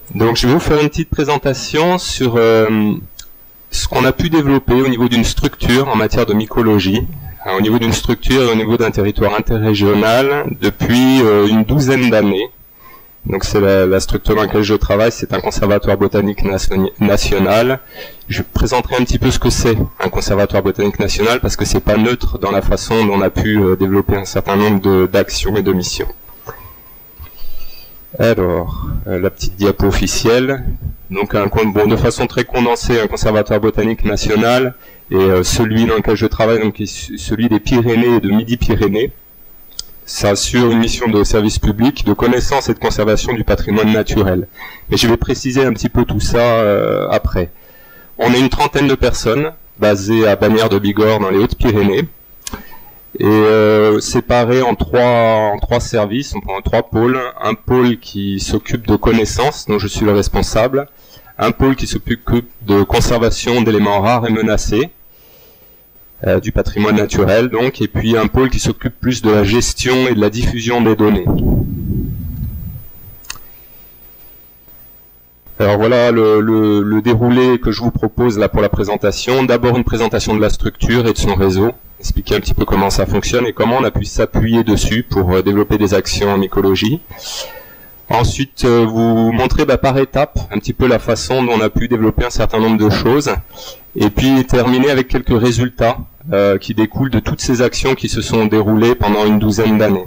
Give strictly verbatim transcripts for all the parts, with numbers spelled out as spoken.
Donc je vais vous faire une petite présentation sur euh, ce qu'on a pu développer au niveau d'une structure en matière de mycologie, hein, au niveau d'une structure et au niveau d'un territoire interrégional depuis euh, une douzaine d'années. Donc c'est la, la structure dans laquelle je travaille, c'est un conservatoire botanique nation, national. Je présenterai un petit peu ce que c'est un conservatoire botanique national parce que c'est pas neutre dans la façon dont on a pu euh, développer un certain nombre d'actions et de missions. Alors, euh, la petite diapo officielle. Donc, un, bon, de façon très condensée, un conservatoire botanique national et euh, celui dans lequel je travaille, donc celui des Pyrénées et de Midi-Pyrénées. Ça assure une mission de service public, de connaissance et de conservation du patrimoine naturel. Mais je vais préciser un petit peu tout ça euh, après. On est une trentaine de personnes basées à Bagnères de Bigorre dans les Hautes-Pyrénées. Et euh, séparés en trois, en trois services, on prend trois pôles. Un pôle qui s'occupe de connaissances, dont je suis le responsable. Un pôle qui s'occupe de conservation d'éléments rares et menacés, euh, du patrimoine naturel donc. Et puis un pôle qui s'occupe plus de la gestion et de la diffusion des données. Alors voilà le, le, le déroulé que je vous propose là pour la présentation. D'abord une présentation de la structure et de son réseau. Expliquer un petit peu comment ça fonctionne et comment on a pu s'appuyer dessus pour euh, développer des actions en mycologie. Ensuite, euh, vous montrer bah, par étapes un petit peu la façon dont on a pu développer un certain nombre de choses. Et puis terminer avec quelques résultats euh, qui découlent de toutes ces actions qui se sont déroulées pendant une douzaine d'années.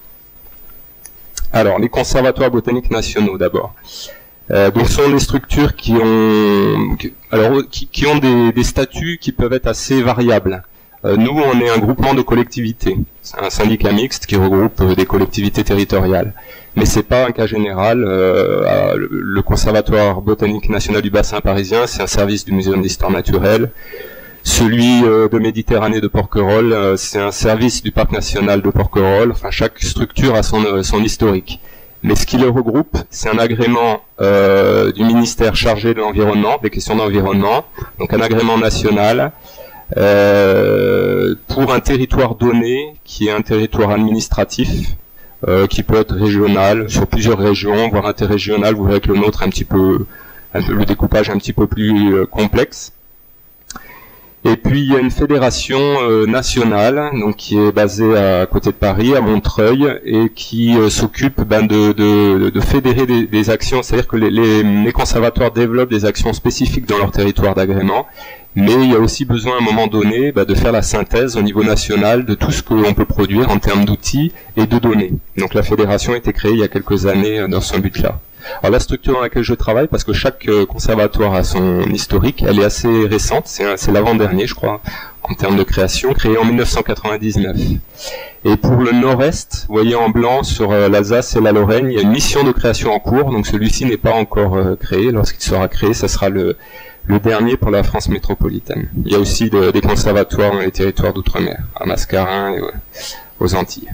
Alors, les conservatoires botaniques nationaux d'abord. Euh, donc, ce sont des structures qui ont, qui, alors, qui, qui ont des, des statuts qui peuvent être assez variables. Nous, on est un groupement de collectivités. C'est un syndicat mixte qui regroupe des collectivités territoriales. Mais c'est pas un cas général. Euh, le Conservatoire botanique national du bassin parisien, c'est un service du Muséum d'histoire naturelle. Celui euh, de Méditerranée de Porquerolles, euh, c'est un service du Parc national de Porquerolles. Enfin, chaque structure a son, euh, son historique. Mais ce qui le regroupe, c'est un agrément euh, du ministère chargé de l'environnement, des questions d'environnement. Donc un agrément national. Euh, pour un territoire donné qui est un territoire administratif euh, qui peut être régional sur plusieurs régions, voire interrégional. Vous verrez que le nôtre est un petit peu, le découpage est un petit peu plus euh, complexe. Et puis il y a une fédération euh, nationale donc qui est basée à, à côté de Paris, à Montreuil, et qui euh, s'occupe ben, de, de, de fédérer des, des actions, c'est-à-dire que les, les, les conservatoires développent des actions spécifiques dans leur territoire d'agrément. Mais il y a aussi besoin à un moment donné bah, de faire la synthèse au niveau national de tout ce que l'on peut produire en termes d'outils et de données. Donc la fédération a été créée il y a quelques années dans ce but-là. Alors la structure dans laquelle je travaille, parce que chaque conservatoire a son historique, elle est assez récente, c'est l'avant-dernier je crois, en termes de création, créée en mille neuf cent quatre-vingt-dix-neuf. Et pour le nord-est, vous voyez en blanc sur l'Alsace et la Lorraine, il y a une mission de création en cours, donc celui-ci n'est pas encore euh, créé. Lorsqu'il sera créé, ça sera le... le dernier pour la France métropolitaine. Il y a aussi de, des conservatoires dans les territoires d'outre-mer, à Mascarin et ouais, aux Antilles.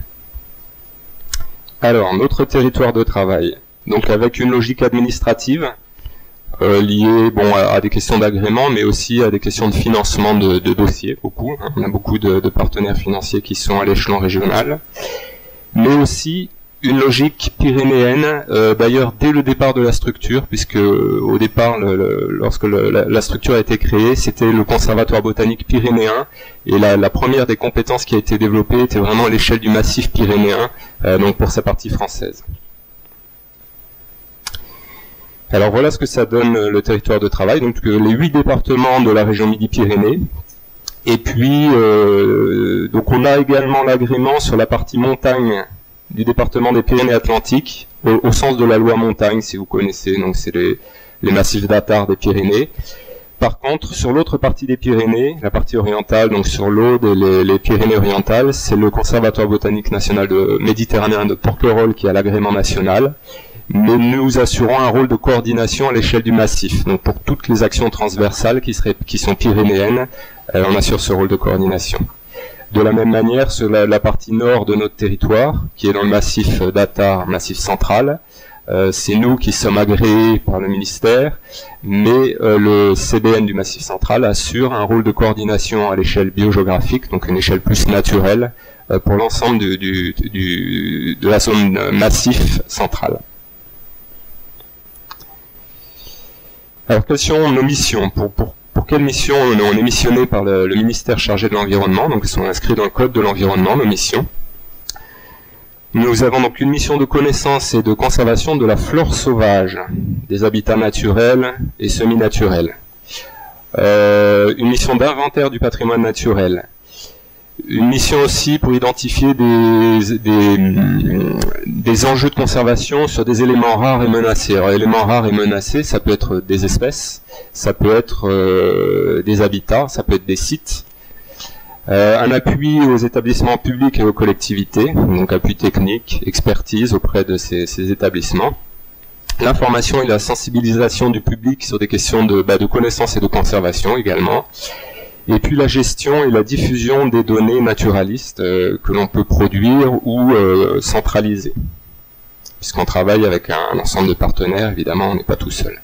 Alors, notre territoire de travail, donc avec une logique administrative euh, liée bon, à, à des questions d'agrément, mais aussi à des questions de financement de, de dossiers, beaucoup. Hein. On a beaucoup de, de partenaires financiers qui sont à l'échelon régional, mais aussi une logique pyrénéenne, euh, d'ailleurs dès le départ de la structure, puisque euh, au départ, le, le, lorsque le, la, la structure a été créée, c'était le conservatoire botanique pyrénéen, et la, la première des compétences qui a été développée était vraiment à l'échelle du massif pyrénéen, euh, donc pour sa partie française. Alors voilà ce que ça donne le territoire de travail, donc euh, les huit départements de la région Midi-Pyrénées, et puis euh, donc on a également l'agrément sur la partie montagne du département des Pyrénées-Atlantiques, au, au sens de la loi montagne, si vous connaissez, donc c'est les, les massifs d'Attard des Pyrénées. Par contre, sur l'autre partie des Pyrénées, la partie orientale, donc sur l'Aude et les, les Pyrénées orientales, c'est le Conservatoire botanique national de méditerranéen de Porquerolles qui a l'agrément national. Mais nous assurons un rôle de coordination à l'échelle du massif. Donc pour toutes les actions transversales qui, seraient, qui sont pyrénéennes, euh, on assure ce rôle de coordination. De la même manière, sur la, la partie nord de notre territoire, qui est dans le massif d'Attard, massif central, euh, c'est nous qui sommes agréés par le ministère, mais euh, le C B N du massif central assure un rôle de coordination à l'échelle biogéographique, donc une échelle plus naturelle, euh, pour l'ensemble du, du, du, de la zone massif centrale. Alors, quelles sont nos missions? Pour, pour, pour quelles missions on est missionné par le, le ministère chargé de l'environnement? Donc, elles sont inscrites dans le code de l'environnement, nos missions. Nous avons donc une mission de connaissance et de conservation de la flore sauvage, des habitats naturels et semi-naturels. Euh, une mission d'inventaire du patrimoine naturel. Une mission aussi pour identifier des, des, des enjeux de conservation sur des éléments rares et menacés. Alors, éléments rares et menacés, ça peut être des espèces, ça peut être euh, des habitats, ça peut être des sites. Euh, un appui aux établissements publics et aux collectivités, donc appui technique, expertise auprès de ces, ces établissements. L'information et la sensibilisation du public sur des questions de, bah, de connaissance et de conservation également. Et puis la gestion et la diffusion des données naturalistes euh, que l'on peut produire ou euh, centraliser. Puisqu'on travaille avec un, un ensemble de partenaires, évidemment, on n'est pas tout seul.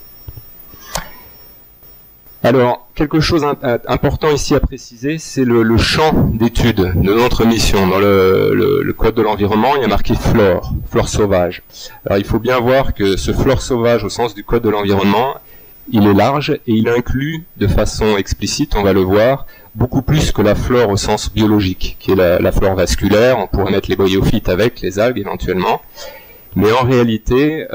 Alors, quelque chose d'important ici à préciser, c'est le, le champ d'étude de notre mission. Dans le, le, le code de l'environnement, il y a marqué flore, flore sauvage. Alors, il faut bien voir que ce flore sauvage, au sens du code de l'environnement, il est large et il inclut de façon explicite, on va le voir, beaucoup plus que la flore au sens biologique, qui est la, la flore vasculaire. On pourrait mettre les bryophytes avec, les algues éventuellement. Mais en réalité,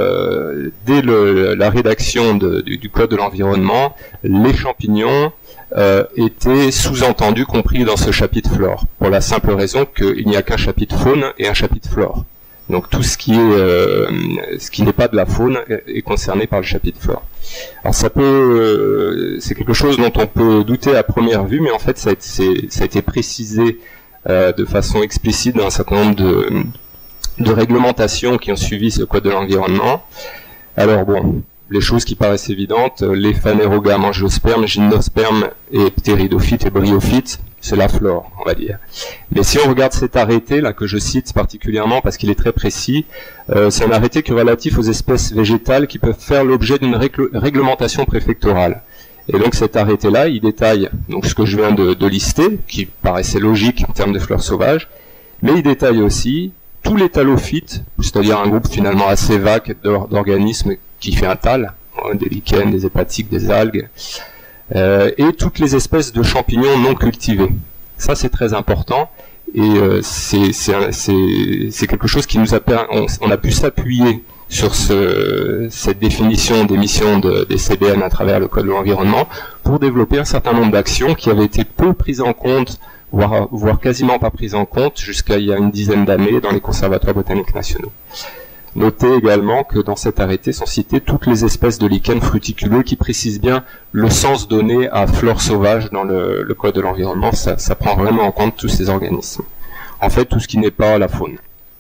euh, dès le, la rédaction de, du, du code de l'environnement, les champignons euh, étaient sous-entendus, compris dans ce chapitre flore, pour la simple raison qu'il n'y a qu'un chapitre faune et un chapitre flore. Donc tout ce qui est, euh, ce qui n'est pas de la faune est concerné par le chapitre flore. Alors ça peut, euh, c'est quelque chose dont on peut douter à première vue, mais en fait ça a été, ça a été précisé euh, de façon explicite dans un certain nombre de de réglementations qui ont suivi ce code de l'environnement. Alors bon, les choses qui paraissent évidentes, les phanérogames, angiospermes, gymnospermes et ptéridophytes et bryophytes, c'est la flore, on va dire. Mais si on regarde cet arrêté là que je cite particulièrement parce qu'il est très précis, euh, c'est un arrêté qui est relatif aux espèces végétales qui peuvent faire l'objet d'une réglementation préfectorale. Et donc cet arrêté-là, il détaille donc ce que je viens de, de lister, qui paraissait logique en termes de flore sauvage, mais il détaille aussi tous les talophytes, c'est-à-dire un groupe finalement assez vague d'organismes qui fait un tal, des lichens, des hépatiques, des algues, euh, et toutes les espèces de champignons non cultivés. Ça c'est très important, et euh, c'est quelque chose qui nous a on, on a pu s'appuyer sur ce, cette définition des missions de, des C D N à travers le Code de l'environnement pour développer un certain nombre d'actions qui avaient été peu prises en compte, voire, voire quasiment pas prise en compte jusqu'à il y a une dizaine d'années dans les conservatoires botaniques nationaux. Notez également que dans cet arrêté sont citées toutes les espèces de lichens fruticuleux qui précisent bien le sens donné à flore sauvage dans le, le code de l'environnement. Ça, ça prend vraiment en compte tous ces organismes. En fait, tout ce qui n'est pas la faune.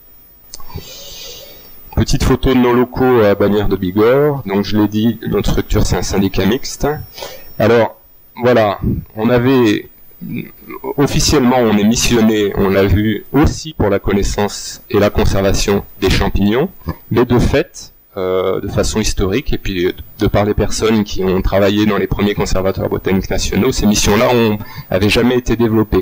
Petite photo de nos locaux à Bagnères de Bigorre. Donc je l'ai dit, notre structure c'est un syndicat mixte. Alors, voilà, on avait... Officiellement, on est missionné, on l'a vu, aussi pour la connaissance et la conservation des champignons, mais de fait, euh, de façon historique, et puis de, de par les personnes qui ont travaillé dans les premiers conservatoires botaniques nationaux, ces missions-là n'avaient jamais été développées.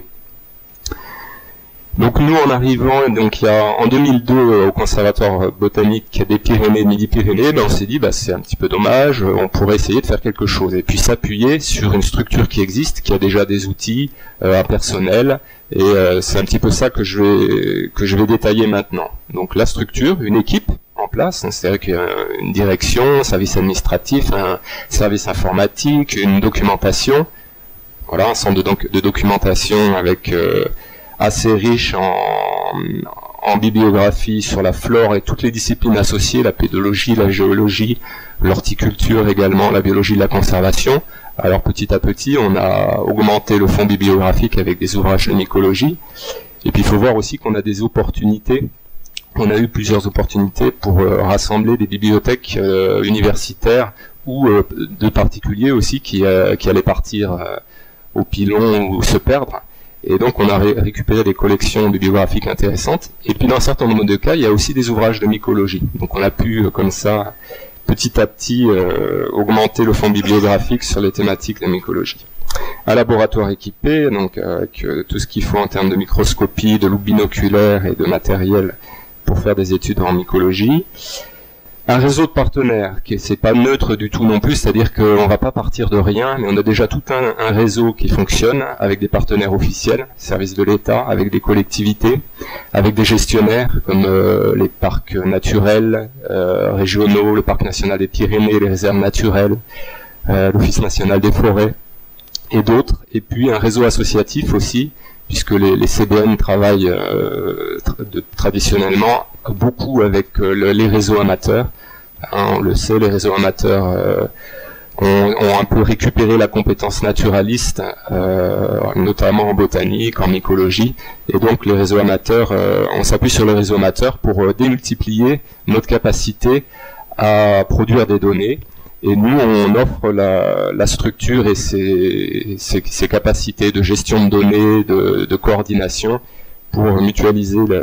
Donc nous, en arrivant, donc il y a en deux mille deux au conservatoire botanique des Pyrénées, Midi-Pyrénées, ben on s'est dit bah c'est un petit peu dommage, on pourrait essayer de faire quelque chose et puis s'appuyer sur une structure qui existe, qui a déjà des outils, euh, un personnel, et euh, c'est un petit peu ça que je vais que je vais détailler maintenant. Donc la structure, une équipe en place, hein, c'est-à-dire qu'il y a une direction, un service administratif, un service informatique, une documentation, voilà, un centre de, doc de documentation avec euh, assez riche en, en bibliographie sur la flore et toutes les disciplines associées, la pédologie, la géologie, l'horticulture également, la biologie de la conservation. Alors petit à petit, on a augmenté le fonds bibliographique avec des ouvrages de mycologie. Et puis il faut voir aussi qu'on a des opportunités. On a eu plusieurs opportunités pour euh, rassembler des bibliothèques euh, universitaires ou euh, de particuliers aussi qui, euh, qui allaient partir euh, au pilon ou se perdre. Et donc on a ré récupéré des collections bibliographiques intéressantes. Et puis dans un certain nombre de cas, il y a aussi des ouvrages de mycologie. Donc on a pu, euh, comme ça, petit à petit, euh, augmenter le fonds bibliographique sur les thématiques de mycologie. Un laboratoire équipé, donc avec euh, tout ce qu'il faut en termes de microscopie, de loupe binoculaire et de matériel pour faire des études en mycologie. Un réseau de partenaires, qui c'est pas neutre du tout non plus, c'est-à-dire qu'on va pas partir de rien, mais on a déjà tout un, un réseau qui fonctionne avec des partenaires officiels, services de l'État, avec des collectivités, avec des gestionnaires comme euh, les parcs naturels, euh, régionaux, le parc national des Pyrénées, les réserves naturelles, euh, l'Office national des forêts et d'autres, et puis un réseau associatif aussi, puisque les, les C B N travaillent euh, tra de, traditionnellement beaucoup avec euh, le, les réseaux amateurs. Hein, on le sait, les réseaux amateurs euh, ont, ont un peu récupéré la compétence naturaliste, euh, notamment en botanique, en mycologie, et donc les réseaux amateurs, euh, on s'appuie sur les réseaux amateurs pour euh, démultiplier notre capacité à produire des données. Et nous, on offre la, la structure et ses, ses, ses capacités de gestion de données, de, de coordination, pour mutualiser la,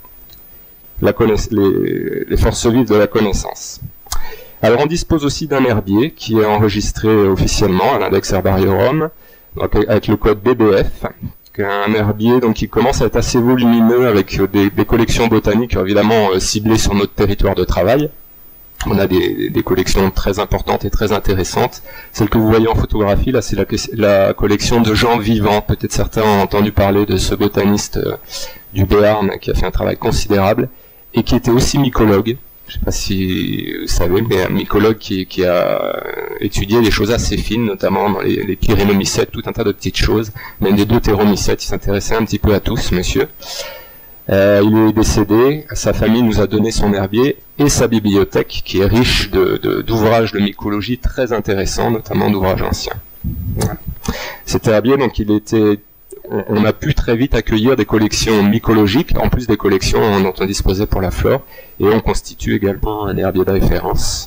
la les, les forces vives de la connaissance. Alors, on dispose aussi d'un herbier qui est enregistré officiellement à l'index Herbariorum, donc avec le code B B F, un herbier donc qui commence à être assez volumineux avec des, des collections botaniques évidemment euh, ciblées sur notre territoire de travail. On a des, des collections très importantes et très intéressantes. Celle que vous voyez en photographie, là, c'est la, la collection de Jean Vivant. Peut-être certains ont entendu parler de ce botaniste euh, du Béarn qui a fait un travail considérable et qui était aussi mycologue. Je ne sais pas si vous savez, mais un mycologue qui, qui a étudié des choses assez fines, notamment dans les, les pyrénomycètes, tout un tas de petites choses. Même des deutéromycètes, il s'intéressait un petit peu à tous, monsieur. Euh, il est décédé, sa famille nous a donné son herbier et sa bibliothèque qui est riche de, de, d'ouvrages de mycologie très intéressants, notamment d'ouvrages anciens. Voilà. Cet herbier, donc, il était, on, on a pu très vite accueillir des collections mycologiques, en plus des collections dont on disposait pour la flore, et on constitue également un herbier de référence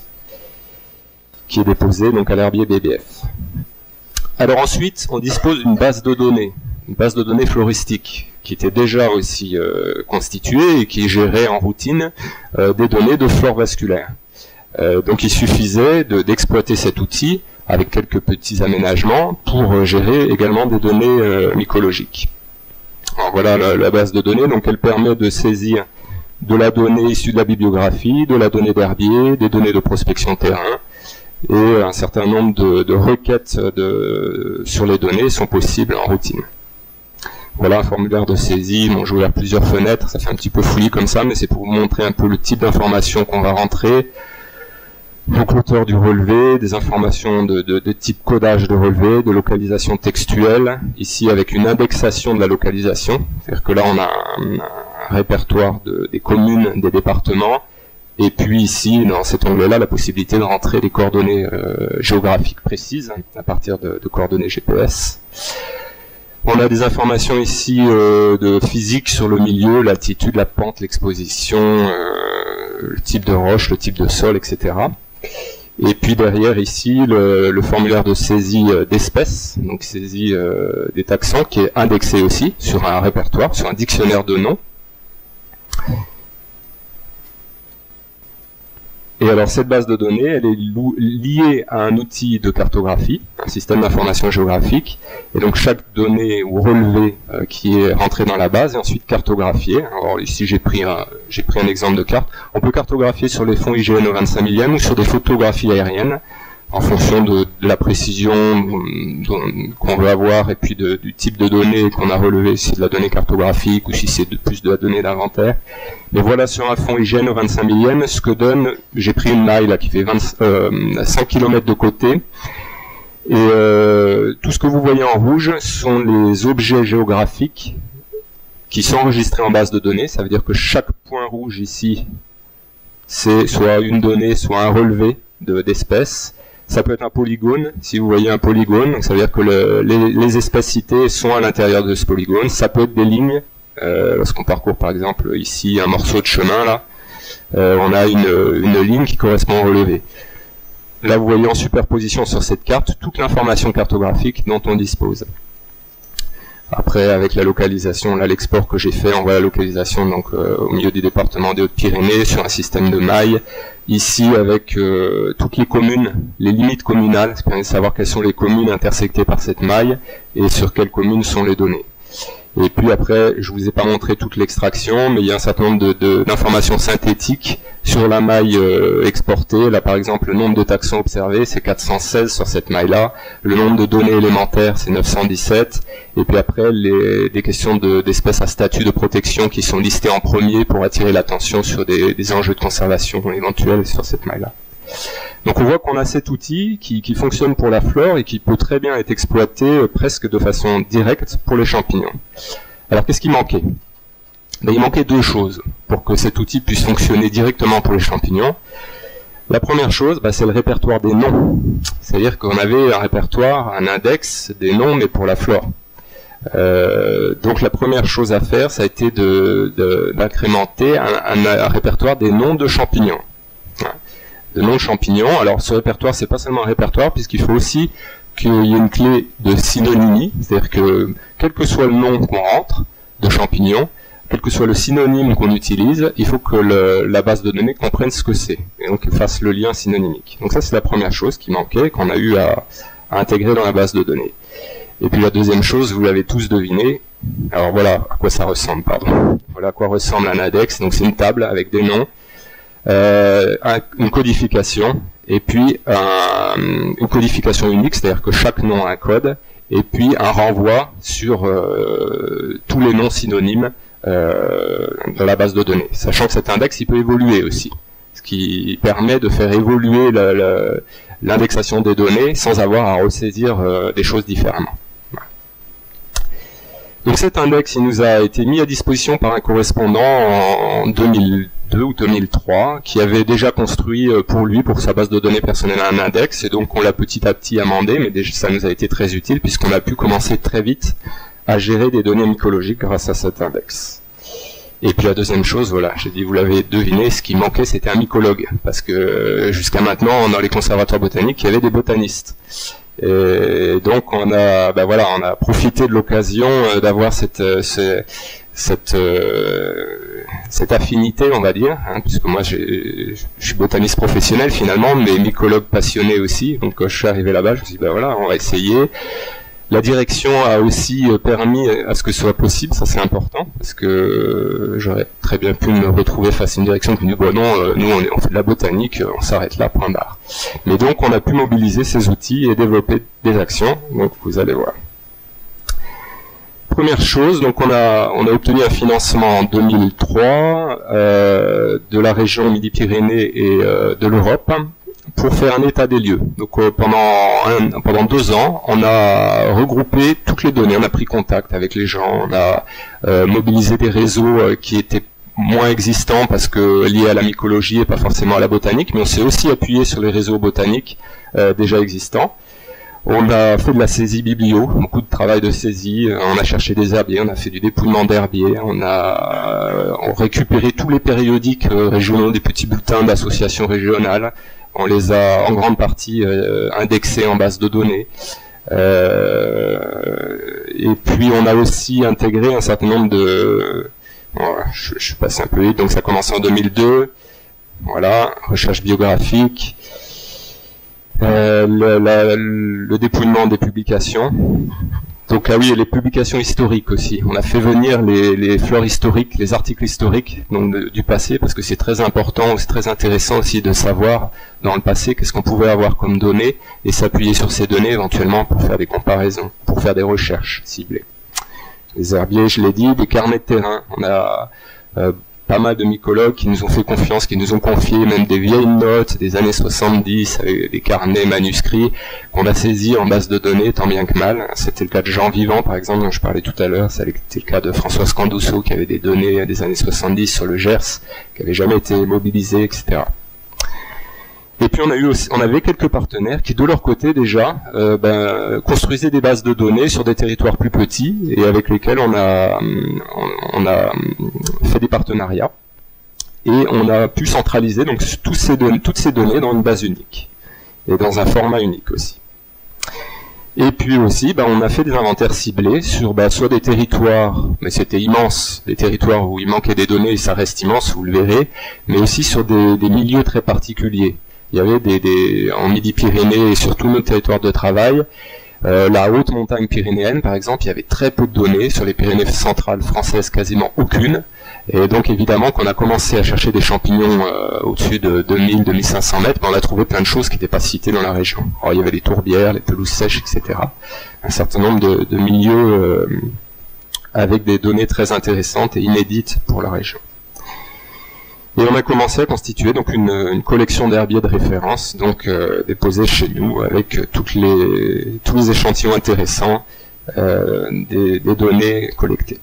qui est déposé donc à l'herbier B B F. Alors ensuite, on dispose d'une base de données, une base de données floristique, qui était déjà aussi euh, constituée et qui gérait en routine euh, des données de flore vasculaire. Euh, donc il suffisait de, d'exploiter cet outil avec quelques petits aménagements pour euh, gérer également des données euh, mycologiques. Alors voilà la, la base de données, donc elle permet de saisir de la donnée issue de la bibliographie, de la donnée d'herbier, des données de prospection terrain, et un certain nombre de, de requêtes de, sur les données sont possibles en routine. Voilà un formulaire de saisie. Bon, j'ai ouvert plusieurs fenêtres, ça fait un petit peu fouillis comme ça, mais c'est pour vous montrer un peu le type d'informations qu'on va rentrer. Donc l'auteur du relevé, des informations de, de, de type codage de relevé, de localisation textuelle, ici avec une indexation de la localisation, c'est-à-dire que là on a un, un répertoire de, des communes, des départements, et puis ici, dans cet onglet-là, la possibilité de rentrer des coordonnées euh, géographiques précises, à partir de, de coordonnées G P S. On a des informations ici euh, de physique sur le milieu, l'altitude, la pente, l'exposition, euh, le type de roche, le type de sol, et cetera. Et puis derrière ici, le, le formulaire de saisie euh, d'espèces, donc saisie euh, des taxons, qui est indexé aussi sur un répertoire, sur un dictionnaire de noms. Et alors cette base de données, elle est liée à un outil de cartographie, un système d'information géographique, et donc chaque donnée ou relevé euh, qui est rentré dans la base est ensuite cartographié. Alors ici j'ai pris un j'ai pris un exemple de carte. On peut cartographier sur les fonds I G N au vingt-cinq millième ou sur des photographies aériennes, en fonction de, de la précision qu'on veut avoir et puis de, du type de données qu'on a relevé, si c'est de la donnée cartographique ou si c'est de, plus de la donnée d'inventaire. Et voilà sur un fond I G N au vingt-cinq millième ce que donne, j'ai pris une maille là qui fait vingt, euh, cinq kilomètres de côté, et euh, tout ce que vous voyez en rouge sont les objets géographiques qui sont enregistrés en base de données. Ça veut dire que chaque point rouge ici, c'est soit une donnée, soit un relevé de, d'espèces. Ça peut être un polygone, si vous voyez un polygone, donc ça veut dire que le, les, les espèces citées sont à l'intérieur de ce polygone. Ça peut être des lignes, euh, lorsqu'on parcourt par exemple ici un morceau de chemin, là, euh, on a une, une ligne qui correspond au relevé. Là vous voyez en superposition sur cette carte toute l'information cartographique dont on dispose. Après, avec la localisation, là l'export que j'ai fait, on voit la localisation donc euh, au milieu du département des Hautes-Pyrénées sur un système de mailles. Ici, avec euh, toutes les communes, les limites communales, ça permet de savoir quelles sont les communes intersectées par cette maille et sur quelles communes sont les données. Et puis après, je vous ai pas montré toute l'extraction, mais il y a un certain nombre de, de, d'informations synthétiques Sur la maille euh, exportée, là par exemple, le nombre de taxons observés, c'est quatre cent seize sur cette maille-là. Le nombre de données élémentaires, c'est neuf cent dix-sept. Et puis après, les, des questions de, d'espèces à statut de protection qui sont listées en premier pour attirer l'attention sur des, des enjeux de conservation éventuels sur cette maille-là. Donc on voit qu'on a cet outil qui, qui fonctionne pour la flore et qui peut très bien être exploité euh, presque de façon directe pour les champignons. Alors qu'est-ce qui manquait ? Ben, il manquait deux choses pour que cet outil puisse fonctionner directement pour les champignons. La première chose, ben, c'est le répertoire des noms. C'est-à-dire qu'on avait un répertoire, un index des noms, mais pour la flore. Euh, donc la première chose à faire, ça a été de, de, d'incrémenter un, un, un répertoire des noms de champignons. De noms de champignons. Alors ce répertoire, c'est pas seulement un répertoire, puisqu'il faut aussi qu'il y ait une clé de synonymie, c'est-à-dire que quel que soit le nom qu'on rentre de champignons, quel que soit le synonyme qu'on utilise, il faut que le, la base de données comprenne ce que c'est, et donc fasse le lien synonymique. Donc ça, c'est la première chose qui manquait, qu'on a eu à, à intégrer dans la base de données. Et puis la deuxième chose, vous l'avez tous deviné, alors voilà à quoi ça ressemble, pardon. Voilà à quoi ressemble un index, donc c'est une table avec des noms, euh, une codification, et puis un, une codification unique, c'est-à-dire que chaque nom a un code, et puis un renvoi sur euh, tous les noms synonymes Euh, dans la base de données, sachant que cet index il peut évoluer aussi, ce qui permet de faire évoluer l'indexation des données sans avoir à ressaisir euh, des choses différemment. Voilà. Donc cet index il nous a été mis à disposition par un correspondant en deux mille deux ou deux mille trois qui avait déjà construit pour lui, pour sa base de données personnelle, un index, et donc on l'a petit à petit amendé, mais déjà, ça nous a été très utile puisqu'on a pu commencer très vite à gérer des données mycologiques grâce à cet index. Et puis la deuxième chose, voilà, j'ai dit, vous l'avez deviné, ce qui manquait c'était un mycologue, parce que jusqu'à maintenant, dans les conservatoires botaniques, il y avait des botanistes. Et donc on a, ben voilà, on a profité de l'occasion d'avoir cette, cette, cette, cette affinité, on va dire, hein, puisque moi je suis botaniste professionnel finalement, mais mycologue passionné aussi. Donc quand je suis arrivé là-bas, je me suis dit, ben voilà, on va essayer. La direction a aussi permis à ce que ce soit possible, ça c'est important, parce que j'aurais très bien pu me retrouver face à une direction qui me dit bon non, nous on, est, on fait de la botanique, on s'arrête là, point barre. Mais donc on a pu mobiliser ces outils et développer des actions, donc vous allez voir. Première chose, donc on a on a obtenu un financement en deux mille trois euh, de la région Midi-Pyrénées et euh, de l'Europe, pour faire un état des lieux. Donc euh, pendant un, pendant deux ans, on a regroupé toutes les données, on a pris contact avec les gens, on a euh, mobilisé des réseaux euh, qui étaient moins existants parce que liés à la mycologie et pas forcément à la botanique, mais on s'est aussi appuyé sur les réseaux botaniques euh, déjà existants. On a fait de la saisie biblio, beaucoup de travail de saisie, on a cherché des herbiers, on a fait du dépouillement d'herbiers, on a on récupéré tous les périodiques régionaux, des petits bulletins d'associations régionales. On les a en grande partie euh, indexés en base de données. Euh, et puis on a aussi intégré un certain nombre de... Bon, je, je suis passé un peu vite, donc ça a commencé en deux mille deux. Voilà, recherche biographique. Euh, le, la, le dépouillement des publications. Donc là oui, et les publications historiques aussi. On a fait venir les, les fleurs historiques, les articles historiques donc de, du passé, parce que c'est très important, c'est très intéressant aussi de savoir dans le passé qu'est-ce qu'on pouvait avoir comme données et s'appuyer sur ces données éventuellement pour faire des comparaisons, pour faire des recherches ciblées. Les herbiers, je l'ai dit, des carnets de terrain. On a euh, pas mal de mycologues qui nous ont fait confiance, qui nous ont confié même des vieilles notes des années soixante-dix, avec des carnets manuscrits qu'on a saisis en base de données, tant bien que mal. C'était le cas de Jean Vivant, par exemple, dont je parlais tout à l'heure. C'était le cas de Françoise Candousseau, qui avait des données des années soixante-dix sur le Gers, qui n'avaient jamais été mobilisées, et cetera. Et puis on a eu aussi, on avait quelques partenaires qui de leur côté déjà euh, ben, construisaient des bases de données sur des territoires plus petits et avec lesquels on a on, on a fait des partenariats et on a pu centraliser donc tous ces données, toutes ces données dans une base unique et dans un format unique aussi. Et puis aussi, ben, on a fait des inventaires ciblés sur ben, soit des territoires, mais c'était immense, des territoires où il manquait des données et ça reste immense, vous le verrez, mais aussi sur des, des milieux très particuliers. Il y avait des, des en Midi-Pyrénées et sur tous nos territoires de travail, euh, la haute montagne pyrénéenne par exemple, il y avait très peu de données, sur les Pyrénées centrales françaises quasiment aucune, Et donc évidemment qu'on a commencé à chercher des champignons euh, au-dessus de deux mille à deux mille cinq cents mètres, ben on a trouvé plein de choses qui n'étaient pas citées dans la région. Alors il y avait les tourbières, les pelouses sèches, et cetera. Un certain nombre de, de milieux euh, avec des données très intéressantes et inédites pour la région. Et on a commencé à constituer donc une, une collection d'herbiers de référence, donc euh, déposés chez nous avec toutes les, tous les échantillons intéressants euh, des, des données collectées.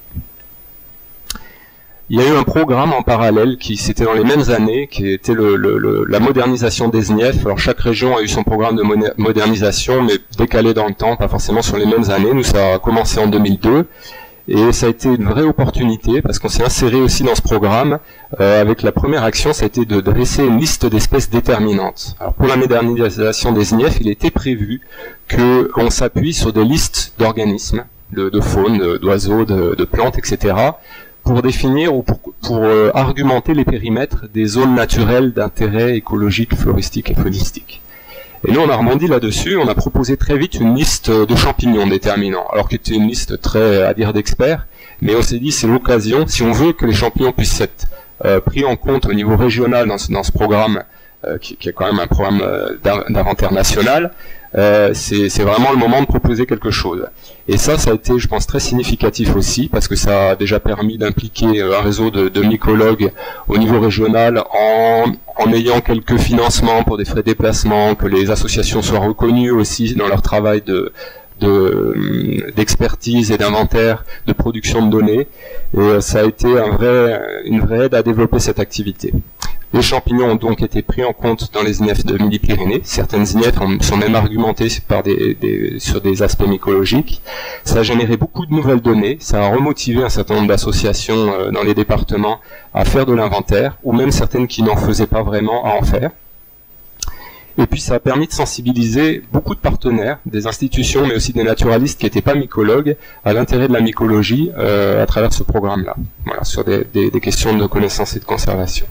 Il y a eu un programme en parallèle qui c'était dans les mêmes années, qui était le, le, le, la modernisation des S N I E F. Alors chaque région a eu son programme de modernisation, mais décalé dans le temps, pas forcément sur les mêmes années. Nous, ça a commencé en deux mille deux. Et ça a été une vraie opportunité parce qu'on s'est inséré aussi dans ce programme euh, avec la première action, ça a été de dresser une liste d'espèces déterminantes. Alors pour la modernisation des S N I E F, il était prévu qu'on s'appuie sur des listes d'organismes, de, de faune, d'oiseaux, de, de plantes, et cetera, pour définir ou pour, pour euh, argumenter les périmètres des zones naturelles d'intérêt écologique, floristique et faunistique. Et nous, on a rebondi là-dessus, on a proposé très vite une liste de champignons déterminants, alors que c'était une liste très, à dire, d'experts, mais on s'est dit c'est l'occasion, si on veut que les champignons puissent être euh, pris en compte au niveau régional dans ce, dans ce programme, euh, qui, qui est quand même un programme euh, d'inventaire national, euh, c'est vraiment le moment de proposer quelque chose. Et ça, ça a été, je pense, très significatif aussi, parce que ça a déjà permis d'impliquer un réseau de, de mycologues au niveau régional en, en ayant quelques financements pour des frais de déplacement, que les associations soient reconnues aussi dans leur travail de d'expertise et d'inventaire, de production de données. Et ça a été un vrai, une vraie aide à développer cette activité. Les champignons ont donc été pris en compte dans les S N I E F de Midi-Pyrénées. Certaines S N I E F sont même argumentées par des, des, sur des aspects mycologiques. Ça a généré beaucoup de nouvelles données. Ça a remotivé un certain nombre d'associations euh, dans les départements à faire de l'inventaire, ou même certaines qui n'en faisaient pas vraiment à en faire. Et puis ça a permis de sensibiliser beaucoup de partenaires, des institutions, mais aussi des naturalistes qui n'étaient pas mycologues, à l'intérêt de la mycologie euh, à travers ce programme-là, voilà, sur des, des, des questions de connaissance et de conservation.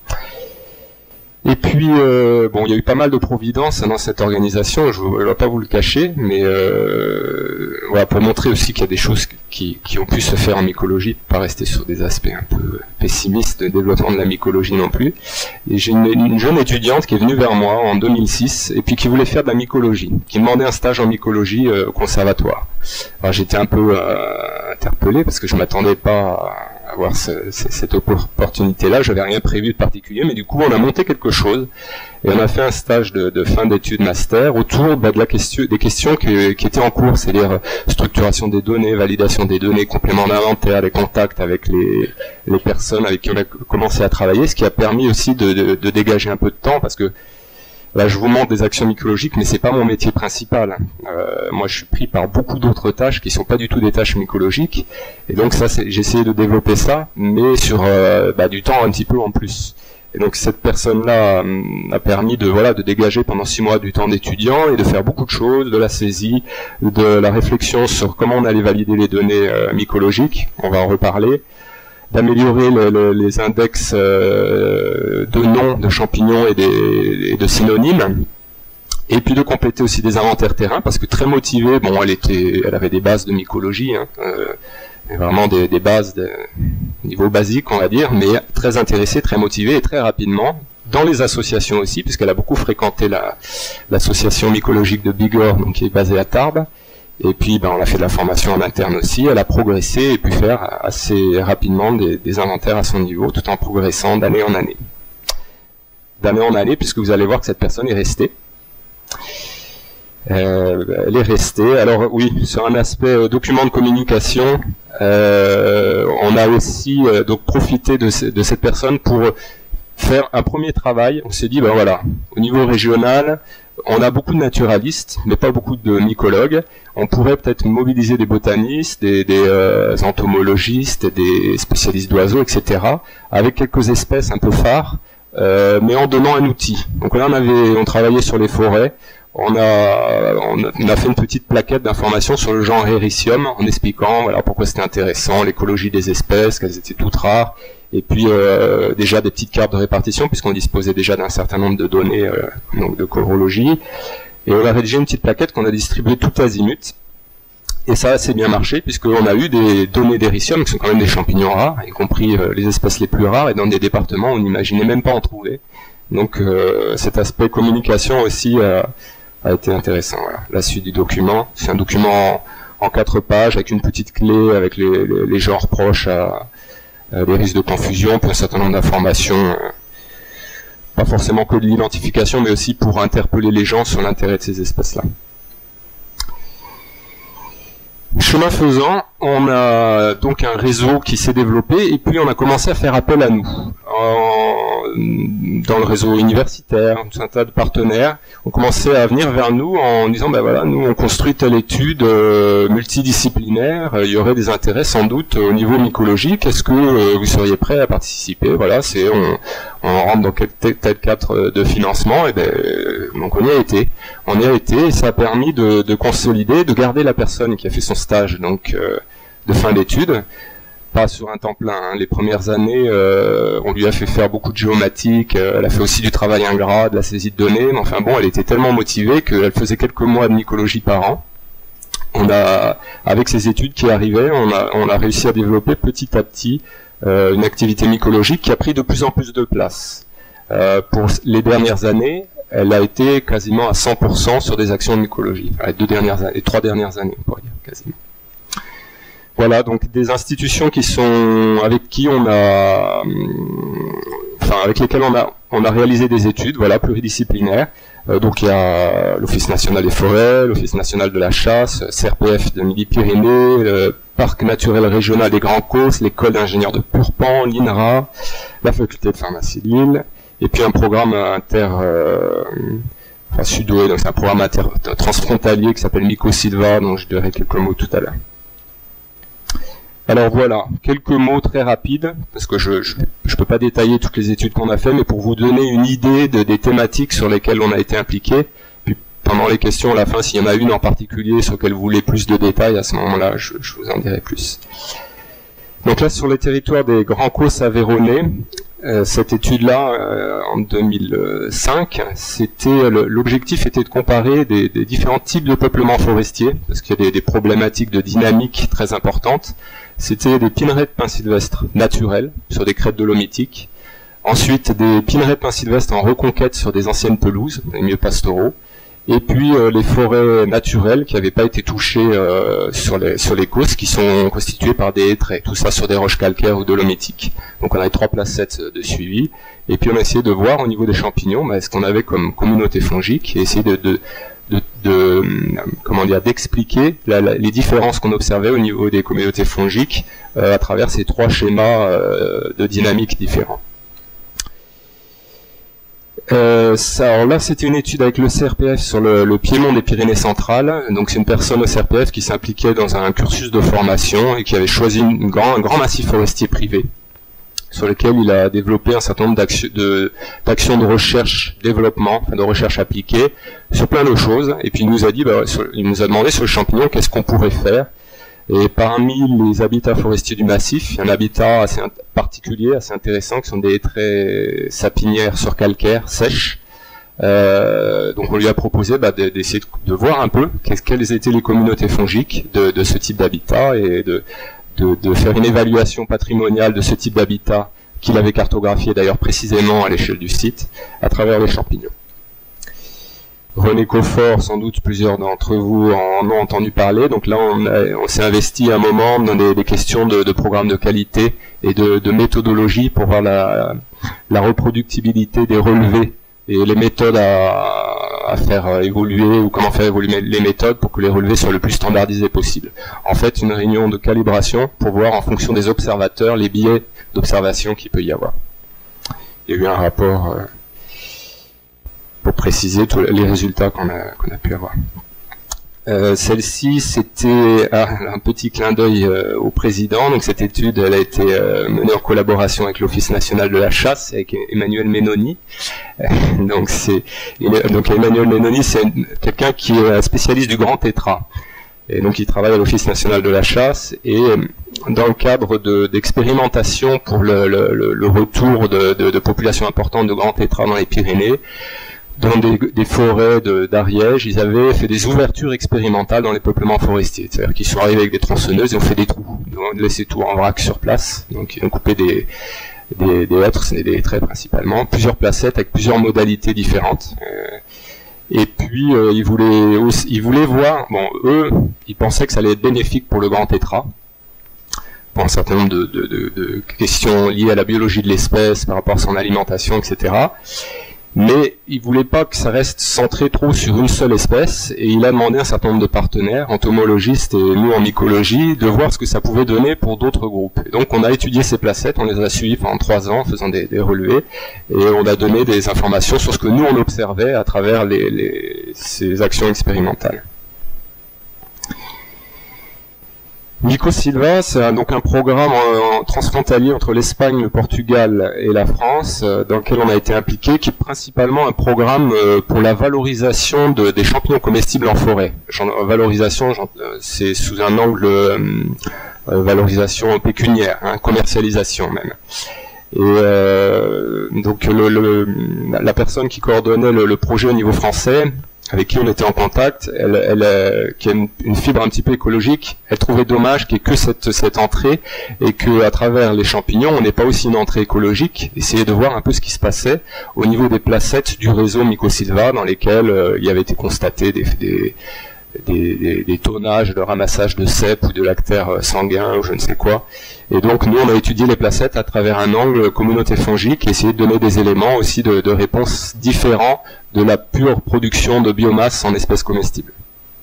Et puis, euh, bon, il y a eu pas mal de providence dans cette organisation, je ne vais pas vous le cacher, mais euh, voilà, pour montrer aussi qu'il y a des choses qui, qui ont pu se faire en mycologie, pas rester sur des aspects un peu pessimistes de développement de la mycologie non plus. Et j'ai une, une jeune étudiante qui est venue vers moi en deux mille six, et puis qui voulait faire de la mycologie, qui demandait un stage en mycologie euh, au conservatoire. Alors j'étais un peu euh, interpellé, parce que je m'attendais pas à avoir ce, cette opportunité-là, j'avais rien prévu de particulier, mais du coup on a monté quelque chose, et on a fait un stage de, de fin d'études master autour bah, de la question, des questions qui, qui étaient en cours, c'est-à-dire structuration des données, validation des données, complément d'inventaire, les contacts avec les, les personnes avec qui on a commencé à travailler, ce qui a permis aussi de, de, de dégager un peu de temps, parce que là, je vous montre des actions mycologiques, mais c'est pas mon métier principal. Euh, moi, je suis pris par beaucoup d'autres tâches qui sont pas du tout des tâches mycologiques, et donc ça, j'ai essayé de développer ça, mais sur euh, bah, du temps un petit peu en plus. Et donc cette personne-là a permis de voilà de dégager pendant six mois du temps d'étudiant et de faire beaucoup de choses, de la saisie, de la réflexion sur comment on allait valider les données euh, mycologiques. On va en reparler. D'améliorer le, le, les index euh, de noms de champignons et, des, et de synonymes, et puis de compléter aussi des inventaires terrain, parce que très motivée, bon, elle était, elle avait des bases de mycologie, hein, euh, vraiment des, des bases de niveau basique, on va dire, mais très intéressée, très motivée et très rapidement, dans les associations aussi, puisqu'elle a beaucoup fréquenté la, l'association mycologique de Bigorre, donc qui est basée à Tarbes. Et puis, ben, on a fait de la formation en interne aussi. Elle a progressé et pu faire assez rapidement des, des inventaires à son niveau, tout en progressant d'année en année. D'année en année, puisque vous allez voir que cette personne est restée. Euh, elle est restée. Alors oui, sur un aspect euh, document de communication, euh, on a aussi euh, donc profité de, ce, de cette personne pour faire un premier travail. On s'est dit, ben voilà, au niveau régional, on a beaucoup de naturalistes, mais pas beaucoup de mycologues. On pourrait peut-être mobiliser des botanistes, des, des euh, entomologistes, des spécialistes d'oiseaux, et cetera, avec quelques espèces un peu phares, euh, mais en donnant un outil. Donc là, on avait, on travaillait sur les forêts. On a, on a fait une petite plaquette d'informations sur le genre Hericium, en expliquant voilà pourquoi c'était intéressant, l'écologie des espèces, qu'elles étaient toutes rares, et puis euh, déjà des petites cartes de répartition, puisqu'on disposait déjà d'un certain nombre de données euh, donc de chorologie. Et on a rédigé une petite plaquette qu'on a distribuée tout azimut. Et ça a assez bien marché, puisqu'on a eu des données d'éricium, qui sont quand même des champignons rares, y compris euh, les espèces les plus rares, et dans des départements où on n'imaginait même pas en trouver. Donc euh, cet aspect communication aussi euh, a été intéressant. Voilà. La suite du document, c'est un document en, en quatre pages, avec une petite clé, avec les, les, les genres proches, à, à les risques de confusion, puis un certain nombre d'informations, euh, pas forcément que de l'identification, mais aussi pour interpeller les gens sur l'intérêt de ces espèces-là. Chemin faisant, on a donc un réseau qui s'est développé et puis on a commencé à faire appel à nous. En, dans le réseau universitaire, un tas de partenaires ont commencé à venir vers nous en disant ben voilà, nous on construit telle étude euh, multidisciplinaire, il y aurait des intérêts sans doute au niveau mycologique, est-ce que euh, vous seriez prêt à participer? Voilà, c'est on, on rentre dans tel, tel cadre de financement, et ben donc on y a été. On y a été et ça a permis de, de consolider, de garder la personne qui a fait son stage donc euh, de fin d'études, pas sur un temps plein. Hein. Les premières années, euh, on lui a fait faire beaucoup de géomatique, euh, elle a fait aussi du travail ingrat, de la saisie de données, mais enfin bon, elle était tellement motivée qu'elle faisait quelques mois de mycologie par an. On a, avec ces études qui arrivaient, on a, on a réussi à développer petit à petit euh, une activité mycologique qui a pris de plus en plus de place. Euh, pour les dernières années, elle a été quasiment à cent pour cent sur des actions de mycologie. Les deux dernières années, les trois dernières années, on pourrait dire, quasiment. Voilà, donc des institutions qui sont, avec qui on a, enfin, avec lesquelles on a, on a réalisé des études, voilà, pluridisciplinaires. Euh, donc il y a l'Office national des forêts, l'Office national de la chasse, C R P F de Midi-Pyrénées, le Parc naturel régional des Grands Causses, l'école d'ingénieurs de Purpan, l'I N R A, la faculté de pharmacie de Lille, et puis un programme inter, euh, enfin sud-ouest, donc c'est un programme inter transfrontalier qui s'appelle Mycosilva, dont je dirai quelques mots tout à l'heure. Alors voilà, quelques mots très rapides, parce que je je, je peux pas détailler toutes les études qu'on a fait, mais pour vous donner une idée de, des thématiques sur lesquelles on a été impliqué. Puis pendant les questions, à la fin, s'il y en a une en particulier sur laquelle vous voulez plus de détails, à ce moment-là, je, je vous en dirai plus. Donc là, sur les territoires des Grands Causses aveyronnais, euh, cette étude-là, euh, en deux mille cinq, c'était l'objectif était de comparer des, des différents types de peuplements forestiers, parce qu'il y a des, des problématiques de dynamique très importantes. C'était des pineraies de pins sylvestres naturels sur des crêtes dolomitiques. Ensuite, des pineraies de pins sylvestres en reconquête sur des anciennes pelouses, des milieux pastoraux. Et puis euh, les forêts naturelles qui n'avaient pas été touchées euh, sur les sur les causses, qui sont constituées par des hêtraies. Tout ça sur des roches calcaires ou dolomitiques. Donc on avait trois placettes de suivi. Et puis on a essayé de voir au niveau des champignons, bah, ce qu'on avait comme communauté fongique, et essayer de, de De, de comment dire d'expliquer la, la, les différences qu'on observait au niveau des communautés fongiques euh, à travers ces trois schémas euh, de dynamique différents. Euh, ça, alors là, c'était une étude avec le C R P F sur le, le piémont des Pyrénées centrales. Donc c'est une personne au C R P F qui s'impliquait dans un cursus de formation et qui avait choisi une grand, un grand massif forestier privé, sur lequel il a développé un certain nombre d'actions de, d'actions de recherche, développement, enfin de recherche appliquée, sur plein de choses. Et puis il nous a dit, bah, sur, il nous a demandé sur le champignon qu'est-ce qu'on pourrait faire. Et parmi les habitats forestiers du massif, il y a un habitat assez particulier, assez intéressant, qui sont des hêtraies sapinières sur calcaire, sèches. Euh, donc on lui a proposé bah, d'essayer de, de voir un peu quelles étaient les communautés fongiques de, de ce type d'habitat et de De, de faire une évaluation patrimoniale de ce type d'habitat qu'il avait cartographié d'ailleurs précisément à l'échelle du site à travers les champignons. René Coffort, sans doute plusieurs d'entre vous en ont entendu parler. Donc là, on, on s'est investi un moment dans des, des questions de, de programmes de qualité et de, de méthodologie pour voir la, la reproductibilité des relevés et les méthodes à, à faire évoluer ou comment faire évoluer les méthodes pour que les relevés soient le plus standardisés possible. En fait, une réunion de calibration pour voir en fonction des observateurs les biais d'observation qu'il peut y avoir. Il y a eu un rapport euh, pour préciser tous les résultats qu'on a, qu'on a pu avoir. Euh, Celle-ci, c'était ah, un petit clin d'œil euh, au président. Donc cette étude, elle a été euh, menée en collaboration avec l'Office national de la chasse, avec Emmanuel Menoni. Euh, donc c'est donc Emmanuel Menoni, c'est quelqu'un qui est un spécialiste du grand tétras. Et donc il travaille à l'Office national de la chasse et euh, dans le cadre d'expérimentation de, pour le, le, le retour de, de, de populations importantes de grands tétras dans les Pyrénées. dans des, des forêts de, d'Ariège, ils avaient fait des ouvertures expérimentales dans les peuplements forestiers. C'est-à-dire qu'ils sont arrivés avec des tronçonneuses et ont fait des trous. Ils ont laissé tout en vrac sur place. Donc ils ont coupé des, des, des hêtres, c'est des traits principalement, plusieurs placettes avec plusieurs modalités différentes. Euh, et puis euh, ils voulaient aussi, ils voulaient voir, bon, eux, ils pensaient que ça allait être bénéfique pour le grand tétras, pour un certain nombre de, de, de, de questions liées à la biologie de l'espèce, par rapport à son alimentation, et cetera. Mais il voulait pas que ça reste centré trop sur une seule espèce, et il a demandé à un certain nombre de partenaires, entomologistes et nous en mycologie, de voir ce que ça pouvait donner pour d'autres groupes. Et donc on a étudié ces placettes, on les a suivies pendant trois ans en faisant des, des relevés, et on a donné des informations sur ce que nous on observait à travers les, les, ces actions expérimentales. Mycosilva, c'est donc un programme en, en transfrontalier entre l'Espagne, le Portugal et la France, euh, dans lequel on a été impliqué, qui est principalement un programme euh, pour la valorisation de, des champignons comestibles en forêt. Genre, valorisation, genre, c'est sous un angle euh, euh, valorisation pécuniaire, hein, commercialisation même. Et euh, donc le, le, la personne qui coordonnait le, le projet au niveau français, avec qui on était en contact, elle, elle, euh, qui a une, une fibre un petit peu écologique, elle trouvait dommage qu'il n'y ait que cette, cette entrée et que à travers les champignons, on n'ait pas aussi une entrée écologique. Essayer de voir un peu ce qui se passait au niveau des placettes du réseau Mycosilva dans lesquelles euh, il y avait été constaté des, des, des, des, des tonnages de ramassage de cèpes ou de lactaires sanguins ou je ne sais quoi. Et donc nous, on a étudié les placettes à travers un angle communauté fongique et essayé de donner des éléments aussi de, de réponses différents de la pure production de biomasse en espèces comestibles.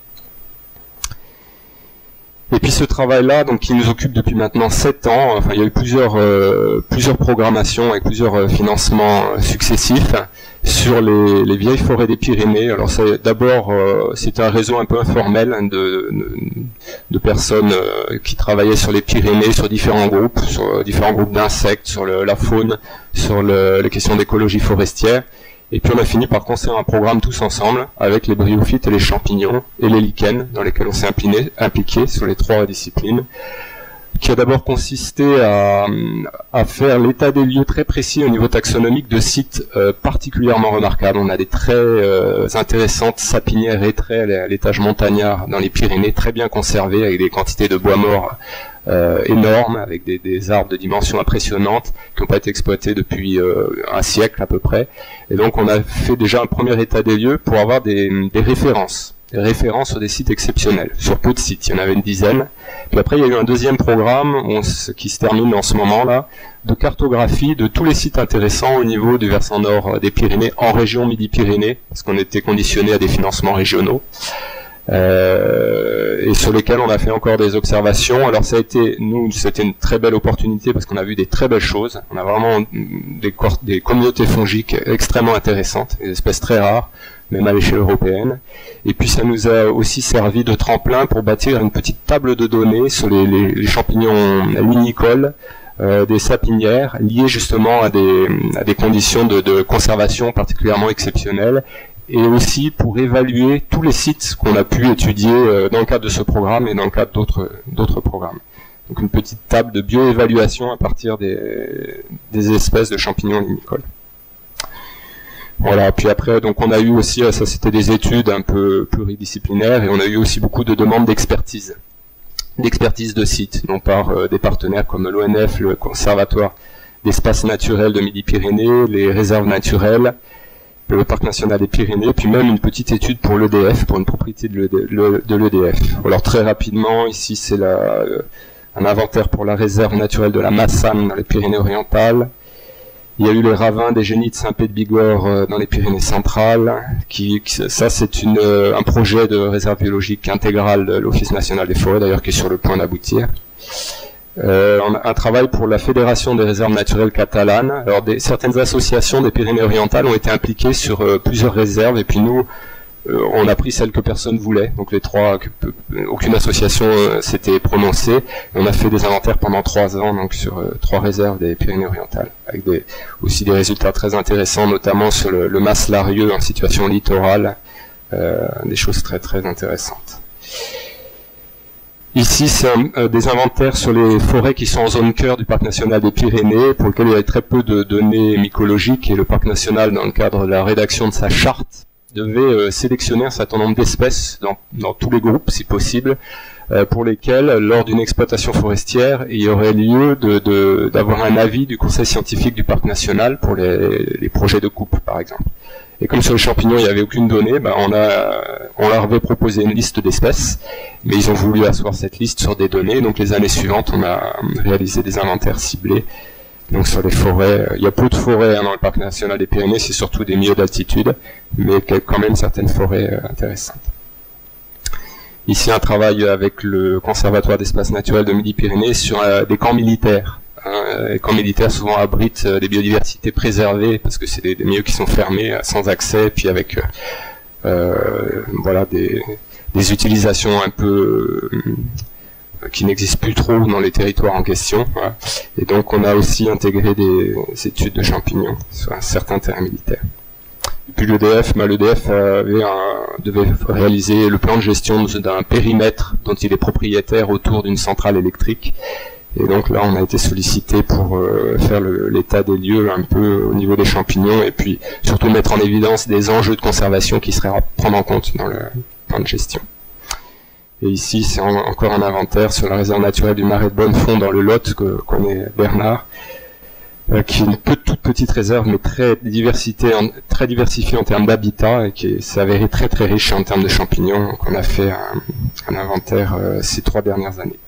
Et puis ce travail-là, donc qui nous occupe depuis maintenant sept ans, enfin il y a eu plusieurs euh, plusieurs programmations avec plusieurs euh, financements euh, successifs sur les, les vieilles forêts des Pyrénées. Alors c'est d'abord euh, c'était un réseau un peu informel hein, de, de de personnes euh, qui travaillaient sur les Pyrénées, sur différents groupes, sur euh, différents groupes d'insectes, sur le, la faune, sur le, les questions d'écologie forestière. Et puis on a fini par construire un programme tous ensemble avec les bryophytes et les champignons et les lichens dans lesquels on s'est impliqué, impliqué sur les trois disciplines, qui a d'abord consisté à, à faire l'état des lieux très précis au niveau taxonomique de sites euh, particulièrement remarquables. On a des très euh, intéressantes sapinières étrées à l'étage montagnard dans les Pyrénées, très bien conservées avec des quantités de bois mort Euh, énormes, avec des, des arbres de dimensions impressionnantes qui n'ont pas été exploités depuis euh, un siècle à peu près. Et donc on a fait déjà un premier état des lieux pour avoir des, des références, des références sur des sites exceptionnels, sur peu de sites, il y en avait une dizaine. Puis après il y a eu un deuxième programme on, qui se termine en ce moment-là, de cartographie de tous les sites intéressants au niveau du versant nord des Pyrénées, en région Midi-Pyrénées, parce qu'on était conditionné à des financements régionaux. Euh, et sur lesquels on a fait encore des observations. Alors ça a été, nous, c'était une très belle opportunité parce qu'on a vu des très belles choses. On a vraiment des, des communautés fongiques extrêmement intéressantes, des espèces très rares, même à l'échelle européenne. Et puis ça nous a aussi servi de tremplin pour bâtir une petite table de données sur les, les, les champignons lunicoles, euh, des sapinières, liées justement à des, à des conditions de, de conservation particulièrement exceptionnelles, et aussi pour évaluer tous les sites qu'on a pu étudier dans le cadre de ce programme et dans le cadre d'autres d'autres programmes. Donc une petite table de bioévaluation à partir des, des espèces de champignons lunicoles. Voilà, puis après, donc on a eu aussi, ça c'était des études un peu pluridisciplinaires, et on a eu aussi beaucoup de demandes d'expertise, d'expertise de sites, non par euh, des partenaires comme l'O N F, le Conservatoire d'espaces naturels de Midi-Pyrénées, les réserves naturelles, le Parc national des Pyrénées, puis même une petite étude pour l'E D F, pour une propriété de l'E D F. Alors très rapidement, ici c'est la, un inventaire pour la réserve naturelle de la Massane dans les Pyrénées-Orientales. Il y a eu les ravins des Génies de Saint-Pé-de-Bigorre dans les Pyrénées centrales. Qui, qui, ça c'est une, un projet de réserve biologique intégrale de l'Office national des forêts, d'ailleurs qui est sur le point d'aboutir. Euh, on a un travail pour la Fédération des réserves naturelles catalanes. Alors des, certaines associations des Pyrénées-Orientales ont été impliquées sur euh, plusieurs réserves, et puis nous, euh, on a pris celle que personne voulait. Donc les trois, que, euh, aucune association euh, s'était prononcée. On a fait des inventaires pendant trois ans, donc sur euh, trois réserves des Pyrénées-Orientales, avec des, aussi des résultats très intéressants, notamment sur le, le mas larieux en situation littorale, euh, des choses très très intéressantes. Ici, c'est euh, des inventaires sur les forêts qui sont en zone cœur du parc national des Pyrénées, pour lesquels il y avait très peu de données mycologiques, et le parc national, dans le cadre de la rédaction de sa charte, devait euh, sélectionner un certain nombre d'espèces dans, dans tous les groupes, si possible, euh, pour lesquels, lors d'une exploitation forestière, il y aurait lieu de, de, d'avoir un avis du conseil scientifique du parc national pour les, les projets de coupe, par exemple. Et comme sur les champignons, il n'y avait aucune donnée, ben on, a, on leur avait proposé une liste d'espèces, mais ils ont voulu asseoir cette liste sur des données. Donc les années suivantes, on a réalisé des inventaires ciblés. Donc sur les forêts, il y a peu de forêts hein, dans le parc national des Pyrénées, c'est surtout des milieux d'altitude, mais quand même certaines forêts euh, intéressantes. Ici, un travail avec le Conservatoire d'espaces naturels de Midi-Pyrénées sur euh, des camps militaires. Hein, les camps militaires souvent abritent euh, des biodiversités préservées parce que c'est des, des milieux qui sont fermés, euh, sans accès, puis avec euh, euh, voilà des, des utilisations un peu euh, qui n'existent plus trop dans les territoires en question. Voilà. Et donc on a aussi intégré des, des études de champignons sur un certain terrain militaire. Et puis l'E D F, bah, l'E D F avait un, devait réaliser le plan de gestion d'un périmètre dont il est propriétaire autour d'une centrale électrique. Et donc là, on a été sollicité pour euh, faire l'état des lieux un peu au niveau des champignons et puis surtout mettre en évidence des enjeux de conservation qui seraient à prendre en compte dans le plan de gestion. Et ici, c'est en, encore un inventaire sur la réserve naturelle du Marais de Bonnefond dans le Lot, que connaît Bernard, euh, qui est une toute petite réserve, mais très, diversité en, très diversifiée en termes d'habitat et qui s'est avérée très très riche en termes de champignons. Donc on a fait un, un inventaire euh, ces trois dernières années.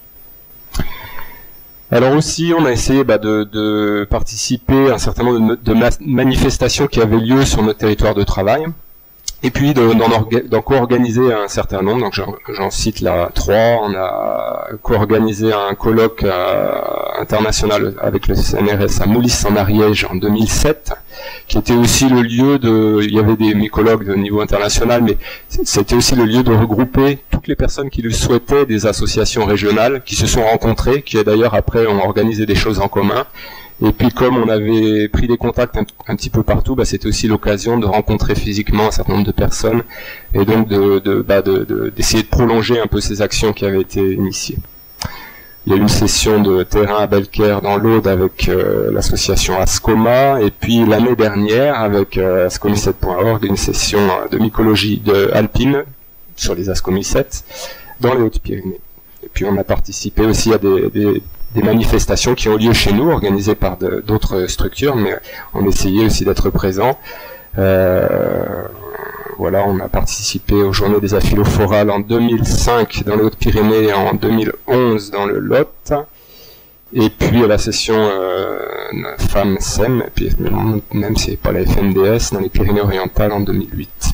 Alors aussi, on a essayé bah, de, de participer à un certain nombre de, de manifestations qui avaient lieu sur notre territoire de travail, et puis d'en co-organiser un certain nombre. Donc j'en cite là trois. On a co-organisé un colloque euh, international avec le C N R S à Moulis-en-Ariège en deux mille sept, qui était aussi le lieu de... Il y avait des mycologues de niveau international, mais c'était aussi le lieu de regrouper toutes les personnes qui le souhaitaient, des associations régionales qui se sont rencontrées, qui d'ailleurs après ont organisé des choses en commun. Et puis comme on avait pris des contacts un, un petit peu partout, bah, c'était aussi l'occasion de rencontrer physiquement un certain nombre de personnes et donc de, de, bah, de, de, d'essayer de prolonger un peu ces actions qui avaient été initiées. Il y a eu une session de terrain à Belcaire dans l'Aude avec euh, l'association Ascoma, et puis l'année dernière avec euh, ascomycètes point org, une session de mycologie de alpine sur les ascomycètes dans les Hautes-Pyrénées. Et puis on a participé aussi à des, des des manifestations qui ont lieu chez nous, organisées par d'autres structures, mais on essayait aussi d'être présents. Euh, voilà, on a participé aux Journées des Aphylophorales en deux mille cinq dans les Hautes-Pyrénées et en deux mille onze dans le Lot. Et puis à la session euh, Femmes S E M, et puis même si c'est pas la F N D S, dans les Pyrénées-Orientales en deux mille huit.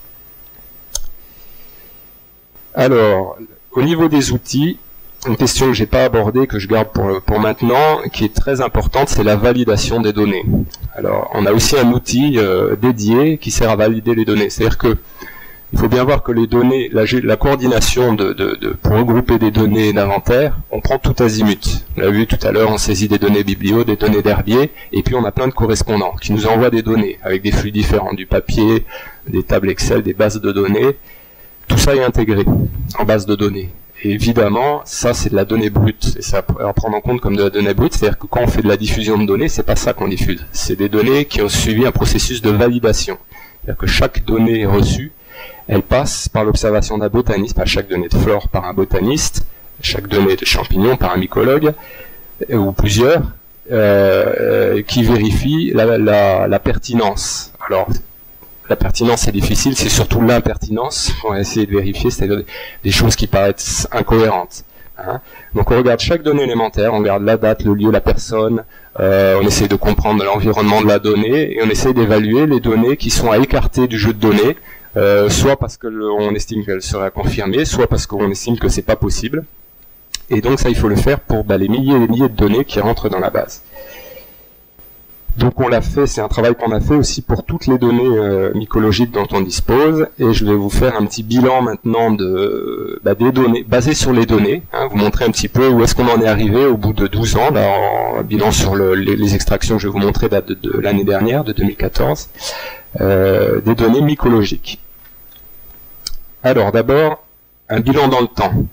Alors, au niveau des outils, une question que j'ai pas abordée, que je garde pour, pour maintenant, qui est très importante, c'est la validation des données. Alors, on a aussi un outil euh, dédié qui sert à valider les données. C'est-à-dire que il faut bien voir que les données, la, la coordination de, de, de, pour regrouper des données d'inventaire, on prend tout azimut. On l'a vu tout à l'heure, on saisit des données biblio, des données d'herbier, et puis on a plein de correspondants qui nous envoient des données avec des flux différents, du papier, des tables Excel, des bases de données. Tout ça est intégré en base de données. Et évidemment, ça c'est de la donnée brute, et ça à prendre en compte comme de la donnée brute, c'est-à-dire que quand on fait de la diffusion de données, c'est pas ça qu'on diffuse, c'est des données qui ont suivi un processus de validation. C'est-à-dire que chaque donnée reçue, elle passe par l'observation d'un botaniste, pas chaque donnée de flore par un botaniste, chaque donnée de champignon par un mycologue, ou plusieurs, euh, qui vérifient la, la, la pertinence. Alors, la pertinence c'est difficile, c'est surtout l'impertinence qu'on va essayer de vérifier, c'est-à-dire des choses qui paraissent incohérentes. Hein. Donc on regarde chaque donnée élémentaire, on regarde la date, le lieu, la personne, euh, on essaie de comprendre l'environnement de la donnée, et on essaie d'évaluer les données qui sont à écarter du jeu de données, euh, soit parce qu'on estime qu'elles seraient à confirmer, soit parce qu'on estime que c'est pas possible. Et donc ça il faut le faire pour bah, les milliers et les milliers de données qui rentrent dans la base. Donc on l'a fait, c'est un travail qu'on a fait aussi pour toutes les données euh, mycologiques dont on dispose, et je vais vous faire un petit bilan maintenant de bah, des données, basé sur les données, hein, vous montrer un petit peu où est-ce qu'on en est arrivé au bout de douze ans, là, en bilan sur le, les, les extractions que je vais vous montrer date de, de l'année dernière, de deux mille quatorze, euh, des données mycologiques. Alors d'abord, un bilan dans le temps.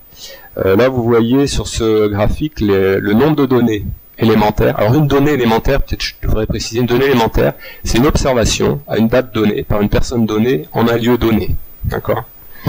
Euh, là, vous voyez sur ce graphique les, le nombre de données élémentaires. Alors, une donnée élémentaire, peut-être je devrais préciser, une donnée élémentaire, c'est une observation à une date donnée, par une personne donnée, en un lieu donné. D'accord ?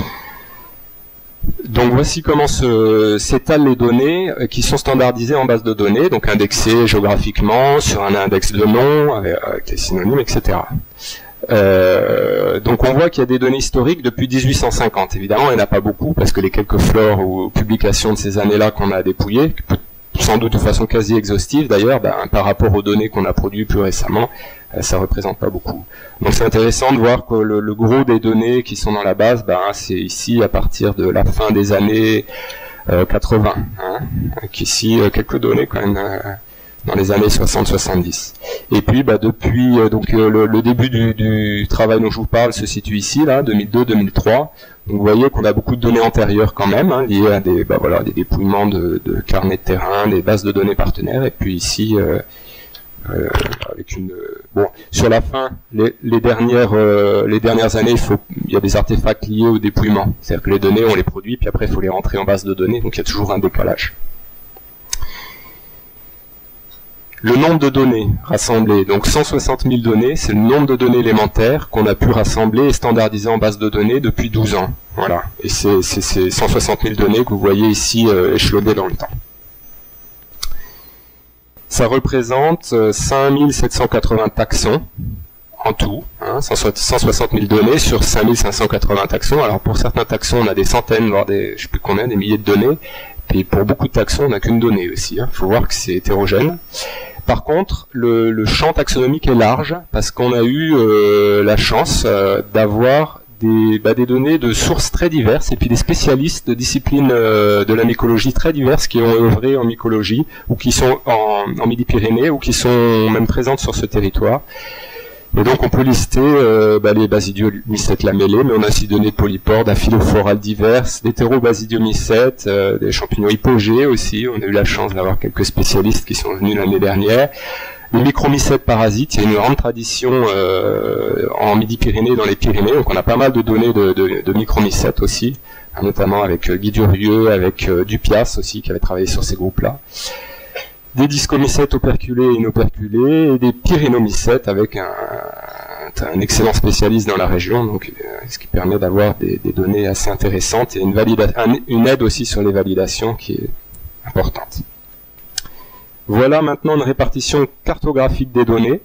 Donc voici comment s'étalent les données euh, qui sont standardisées en base de données, donc indexées géographiquement sur un index de nom avec, avec les synonymes, et cetera. Euh, donc on voit qu'il y a des données historiques depuis mille huit cent cinquante. Évidemment, il n'y en a pas beaucoup parce que les quelques flores ou publications de ces années-là qu'on a dépouillées, sans doute de façon quasi exhaustive d'ailleurs, ben, par rapport aux données qu'on a produites plus récemment, euh, ça représente pas beaucoup. Donc c'est intéressant de voir que le, le gros des données qui sont dans la base, ben, c'est ici à partir de la fin des années euh, quatre-vingts, hein, qu'ici euh, quelques données quand même euh, dans les années soixante soixante-dix. Et puis bah, depuis euh, donc euh, le, le début du, du travail dont je vous parle se situe ici, là, deux mille deux deux mille trois. Donc vous voyez qu'on a beaucoup de données antérieures quand même, hein, liées à des, bah, voilà, des dépouillements de, de carnets de terrain, des bases de données partenaires, et puis ici euh, euh, avec une bon sur la fin, les, les dernières euh, les dernières années, il faut il y a des artefacts liés au dépouillement. C'est-à-dire que les données on les produit, puis après il faut les rentrer en base de données, donc il y a toujours un décalage. Le nombre de données rassemblées, donc cent soixante mille données, c'est le nombre de données élémentaires qu'on a pu rassembler et standardiser en base de données depuis douze ans. Voilà, et c'est ces cent soixante mille données que vous voyez ici euh, échelonnées dans le temps. Ça représente euh, cinq mille sept cent quatre-vingts taxons en tout, hein, cent soixante mille données sur cinq mille cinq cent quatre-vingts taxons. Alors pour certains taxons, on a des centaines, voire des, je sais plus combien, des milliers de données. Et pour beaucoup de taxons, on n'a qu'une donnée aussi. Il hein. faut voir que c'est hétérogène. Par contre, le, le champ taxonomique est large parce qu'on a eu euh, la chance euh, d'avoir des, bah, des données de sources très diverses et puis des spécialistes de disciplines euh, de la mycologie très diverses qui ont œuvré en mycologie ou qui sont en, en Midi-Pyrénées ou qui sont même présentes sur ce territoire. Et donc on peut lister euh, bah, les basidiomycètes lamellés, mais on a aussi donné de polypores, d'aphilophorales diverses, d'hétérobasidiommycètes, euh, des champignons hypogées aussi. On a eu la chance d'avoir quelques spécialistes qui sont venus l'année dernière. Les micromycètes parasites, il y a une grande tradition euh, en Midi-Pyrénées, dans les Pyrénées, donc on a pas mal de données de, de, de micromycètes aussi, hein, notamment avec euh, Guy Durieux, avec euh, Dupias aussi, qui avait travaillé sur ces groupes-là. Des discomycètes operculés et inoperculés, et des pyrénomycètes avec un, un excellent spécialiste dans la région, donc euh, ce qui permet d'avoir des, des données assez intéressantes et une, valida- une aide aussi sur les validations qui est importante. Voilà maintenant une répartition cartographique des données.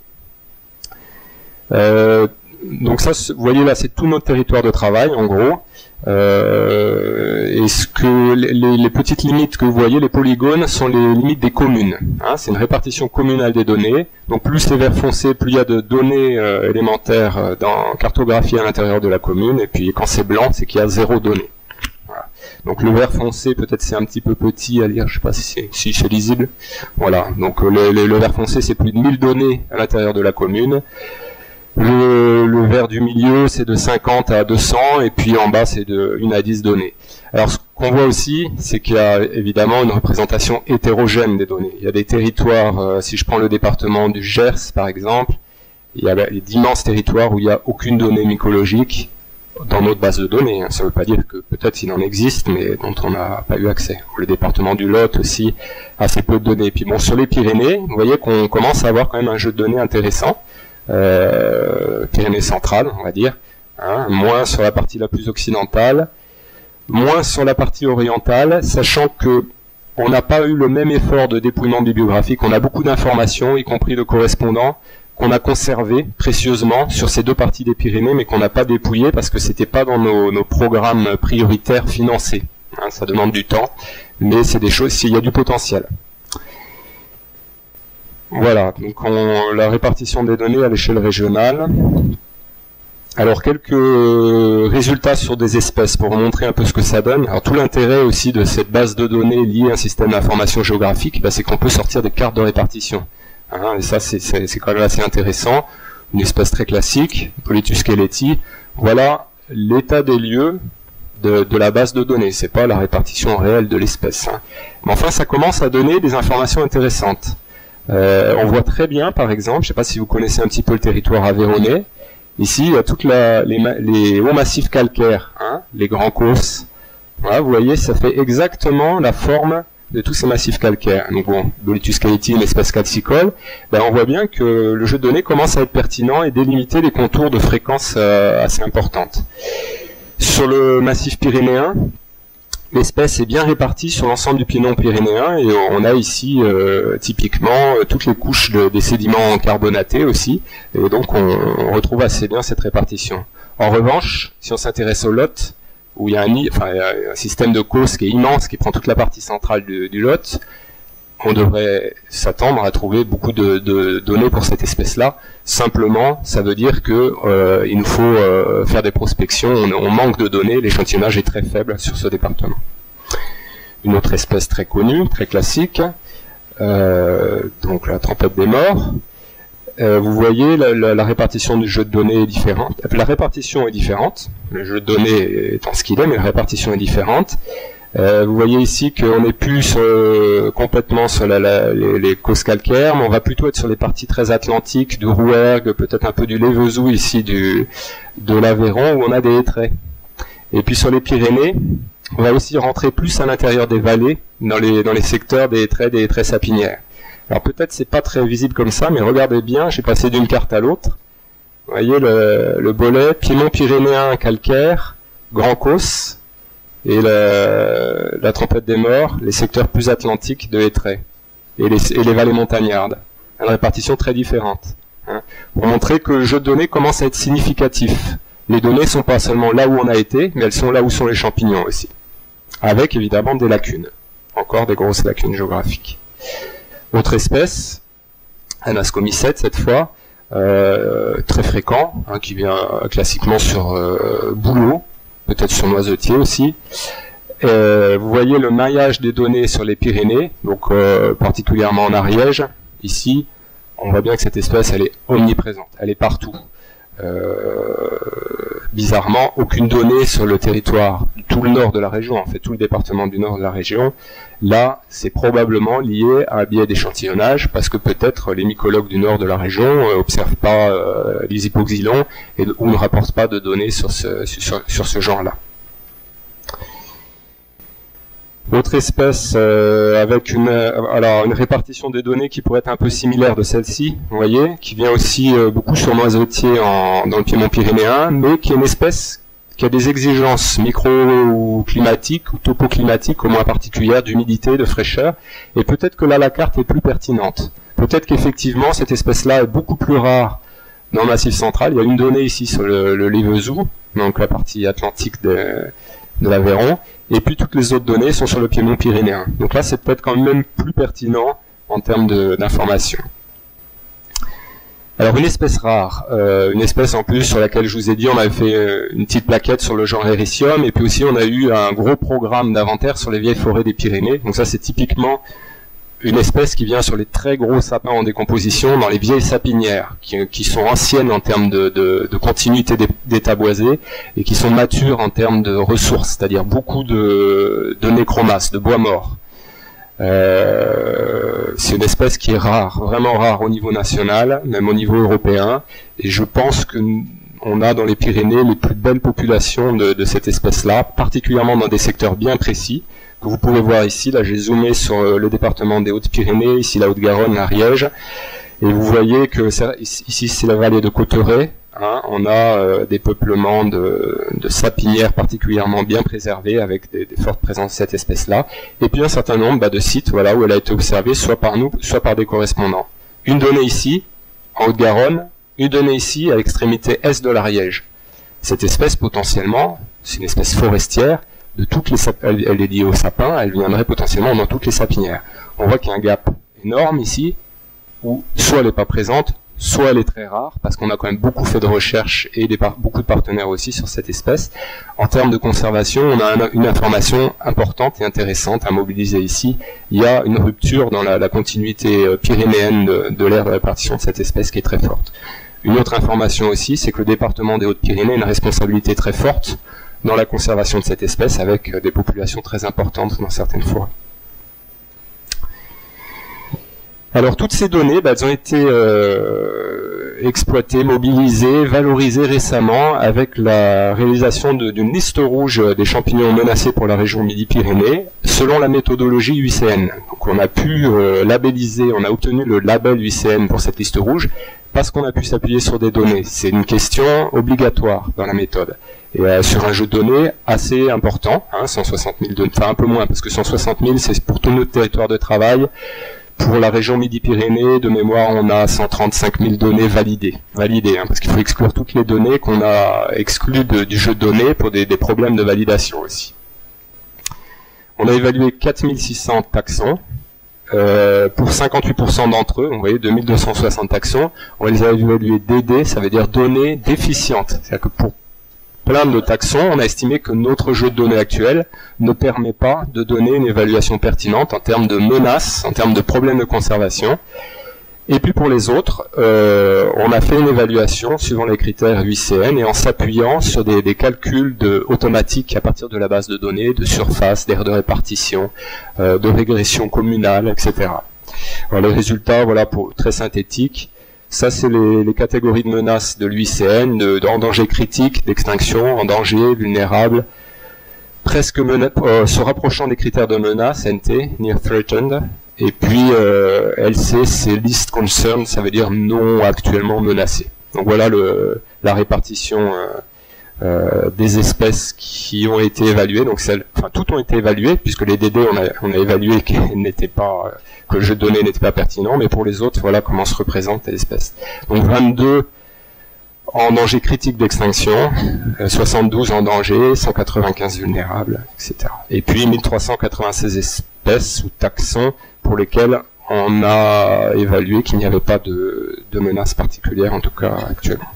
Euh, donc ça, vous voyez là, c'est tout notre territoire de travail, en gros. Euh, et ce que les, les petites limites que vous voyez, les polygones, sont les limites des communes. Hein, c'est une répartition communale des données. Donc plus c'est vert foncé, plus il y a de données euh, élémentaires euh, dans cartographiées à l'intérieur de la commune. Et puis quand c'est blanc, c'est qu'il y a zéro donnée. Voilà. Donc le vert foncé, peut-être c'est un petit peu petit à lire, je sais pas si c'est si c'est lisible. Voilà. Donc le, le, le vert foncé, c'est plus de mille données à l'intérieur de la commune. Le, le vert du milieu, c'est de cinquante à deux cents, et puis en bas, c'est de une à dix données. Alors, ce qu'on voit aussi, c'est qu'il y a évidemment une représentation hétérogène des données. Il y a des territoires, euh, si je prends le département du Gers, par exemple, il y a d'immenses territoires où il n'y a aucune donnée mycologique dans notre base de données. Ça ne veut pas dire que peut-être il en existe, mais dont on n'a pas eu accès. Le département du Lot aussi a assez peu de données. Et puis bon, sur les Pyrénées, vous voyez qu'on commence à avoir quand même un jeu de données intéressant. Euh, Pyrénées centrales, on va dire, hein, moins sur la partie la plus occidentale, moins sur la partie orientale, sachant que on n'a pas eu le même effort de dépouillement bibliographique. On a beaucoup d'informations, y compris de correspondants, qu'on a conservé précieusement sur ces deux parties des Pyrénées, mais qu'on n'a pas dépouillé parce que c'était pas dans nos, nos programmes prioritaires financés. Hein, ça demande du temps, mais c'est des choses, s'il y a du potentiel. Voilà, donc on, la répartition des données à l'échelle régionale. Alors quelques résultats sur des espèces pour vous montrer un peu ce que ça donne. Alors tout l'intérêt aussi de cette base de données liée à un système d'information géographique, bah, c'est qu'on peut sortir des cartes de répartition. Hein, et ça c'est quand même assez intéressant. Une espèce très classique, Polytus skeleti. Voilà l'état des lieux de, de la base de données. C'est pas la répartition réelle de l'espèce. Hein. Mais enfin ça commence à donner des informations intéressantes. Euh, on voit très bien, par exemple, je ne sais pas si vous connaissez un petit peu le territoire aveyronnais, ici il y a toutes les, les hauts massifs calcaires, hein, les grands causses, Voilà, vous voyez, ça fait exactement la forme de tous ces massifs calcaires. Donc bon, Boletus caeti, une espèce calcicole, ben on voit bien que le jeu de données commence à être pertinent et délimiter des contours de fréquences euh, assez importantes. Sur le massif pyrénéen, l'espèce est bien répartie sur l'ensemble du piémont pyrénéen et on a ici euh, typiquement toutes les couches de, des sédiments carbonatés aussi, et donc on, on retrouve assez bien cette répartition. En revanche, si on s'intéresse au Lot, où il y a un, enfin, il y a un système de causse qui est immense, qui prend toute la partie centrale du, du Lot, on devrait s'attendre à trouver beaucoup de, de données pour cette espèce-là. Simplement, ça veut dire que euh, il nous faut euh, faire des prospections, on, on manque de données, l'échantillonnage est très faible sur ce département. Une autre espèce très connue, très classique, euh, donc la trompette des morts. Euh, vous voyez, la, la, la répartition du jeu de données est différente. La répartition est différente, le jeu de données étant ce qu'il est, mais la répartition est différente. Euh, vous voyez ici qu'on n'est plus sur, euh, complètement sur la, la, les, les causes calcaires, mais on va plutôt être sur les parties très atlantiques, du Rouergue, peut-être un peu du Lévezou ici, du, de l'Aveyron, où on a des hêtraies. Et puis sur les Pyrénées, on va aussi rentrer plus à l'intérieur des vallées, dans les, dans les secteurs des hêtraies, des hêtraies sapinières. Alors peut-être c'est pas très visible comme ça, mais regardez bien, j'ai passé d'une carte à l'autre. Vous voyez le, le bolet, piémont pyrénéen calcaire, Grand Causse, et la, la trompette des morts, les secteurs plus atlantiques de hêtraies, et les, et les vallées montagnardes. Une répartition très différente. Hein, pour montrer que le jeu de données commence à être significatif. Les données sont pas seulement là où on a été, mais elles sont là où sont les champignons aussi. Avec évidemment des lacunes. Encore des grosses lacunes géographiques. Autre espèce, un ascomycète cette fois, euh, très fréquent, hein, qui vient classiquement sur euh, bouleau, peut-être sur noisetier aussi. Euh, vous voyez le maillage des données sur les Pyrénées, donc euh, particulièrement en Ariège. Ici, on voit bien que cette espèce, elle est omniprésente, elle est partout. Euh, bizarrement, aucune donnée sur le territoire, tout le nord de la région, en fait tout le département du nord de la région. Là, c'est probablement lié à un biais d'échantillonnage, parce que peut-être les mycologues du nord de la région n'observent euh, pas euh, les hypoxylons et ou ne rapportent pas de données sur ce, sur, sur ce genre-là. Autre espèce euh, avec une, alors une répartition des données qui pourrait être un peu similaire de celle-ci, vous voyez, qui vient aussi euh, beaucoup sur noisetier en, dans le piémont pyrénéen, mais qui est une espèce qui a des exigences microclimatiques ou topoclimatiques au moins particulières, d'humidité, de fraîcheur, et peut-être que là la carte est plus pertinente. Peut-être qu'effectivement cette espèce-là est beaucoup plus rare dans le Massif central. Il y a une donnée ici sur le, le Lévezou, donc la partie atlantique de, de l'Aveyron, et puis toutes les autres données sont sur le piémont pyrénéen. Donc là c'est peut-être quand même plus pertinent en termes d'information. Alors une espèce rare, euh, une espèce en plus sur laquelle je vous ai dit on avait fait euh, une petite plaquette sur le genre Hericium, et puis aussi on a eu un gros programme d'inventaire sur les vieilles forêts des Pyrénées. Donc ça c'est typiquement une espèce qui vient sur les très gros sapins en décomposition dans les vieilles sapinières, qui, qui sont anciennes en termes de, de, de continuité d'état boisé et qui sont matures en termes de ressources, c'est-à-dire beaucoup de, de nécromasse, de bois mort. Euh, c'est une espèce qui est rare, vraiment rare au niveau national, même au niveau européen, et je pense que on a dans les Pyrénées les plus belles populations de, de cette espèce-là, particulièrement dans des secteurs bien précis, que vous pouvez voir ici. Là j'ai zoomé sur le département des Hautes-Pyrénées, ici la Haute-Garonne, l'Ariège, et vous voyez que ici c'est la vallée de Cauterets. Hein, on a euh, des peuplements de, de sapinières particulièrement bien préservés avec des, des fortes présences de cette espèce-là, et puis un certain nombre bah, de sites voilà, où elle a été observée soit par nous, soit par des correspondants. Une donnée ici, en Haute-Garonne, une donnée ici à l'extrémité est de l'Ariège. Cette espèce potentiellement, c'est une espèce forestière, de toutes les elle, elle est liée au sapin, elle viendrait potentiellement dans toutes les sapinières. On voit qu'il y a un gap énorme ici, où soit elle n'est pas présente, soit elle est très rare, parce qu'on a quand même beaucoup fait de recherches et des beaucoup de partenaires aussi sur cette espèce. En termes de conservation, on a un, une information importante et intéressante à mobiliser ici. Il y a une rupture dans la, la continuité pyrénéenne de, de l'ère de répartition de cette espèce qui est très forte. Une autre information aussi, c'est que le département des Hautes-Pyrénées a une responsabilité très forte dans la conservation de cette espèce, avec des populations très importantes dans certaines forêts. Alors toutes ces données, bah, elles ont été euh, exploitées, mobilisées, valorisées récemment avec la réalisation d'une liste rouge des champignons menacés pour la région Midi-Pyrénées, selon la méthodologie U I C N. Donc on a pu euh, labelliser, on a obtenu le label U I C N pour cette liste rouge, parce qu'on a pu s'appuyer sur des données. C'est une question obligatoire dans la méthode. Et euh, sur un jeu de données assez important, hein, cent soixante mille données, enfin un peu moins, parce que cent soixante mille c'est pour tout notre territoire de travail. Pour la région Midi-Pyrénées, de mémoire, on a cent trente-cinq mille données validées. Validées, hein, parce qu'il faut exclure toutes les données qu'on a exclues de, du jeu de données pour des, des problèmes de validation aussi. On a évalué quatre mille six cents taxons. Euh, pour cinquante-huit pour cent d'entre eux, vous voyez, deux mille deux cent soixante taxons, on les a évalués D D, ça veut dire données déficientes. C'est-à-dire que pour plein de taxons, on a estimé que notre jeu de données actuel ne permet pas de donner une évaluation pertinente en termes de menaces, en termes de problèmes de conservation. Et puis pour les autres, euh, on a fait une évaluation suivant les critères U I C N et en s'appuyant sur des, des calculs de, automatiques à partir de la base de données, de surface, d'aire de répartition, euh, de régression communale, et cetera. Alors les résultats, voilà, pour très synthétiques. Ça, c'est les, les catégories de menaces de l'U I C N, de, de, en danger critique, d'extinction, en danger, vulnérable, presque mena euh, se rapprochant des critères de menace, N T, Near Threatened, et puis euh, L C, c'est Least Concern, ça veut dire non actuellement menacé. Donc voilà le, la répartition euh, euh, des espèces qui ont été évaluées. Donc celles, enfin toutes ont été évaluées, puisque les D D, on a, on a évalué qu'elles n'étaient pas... Euh, que le jeu de données n'était pas pertinent, mais pour les autres, voilà comment se représentent les espèces. Donc vingt-deux en danger critique d'extinction, soixante-douze en danger, cent quatre-vingt-quinze vulnérables, et cetera. Et puis mille trois cent quatre-vingt-seize espèces ou taxons pour lesquels on a évalué qu'il n'y avait pas de, de menace particulière, en tout cas actuellement.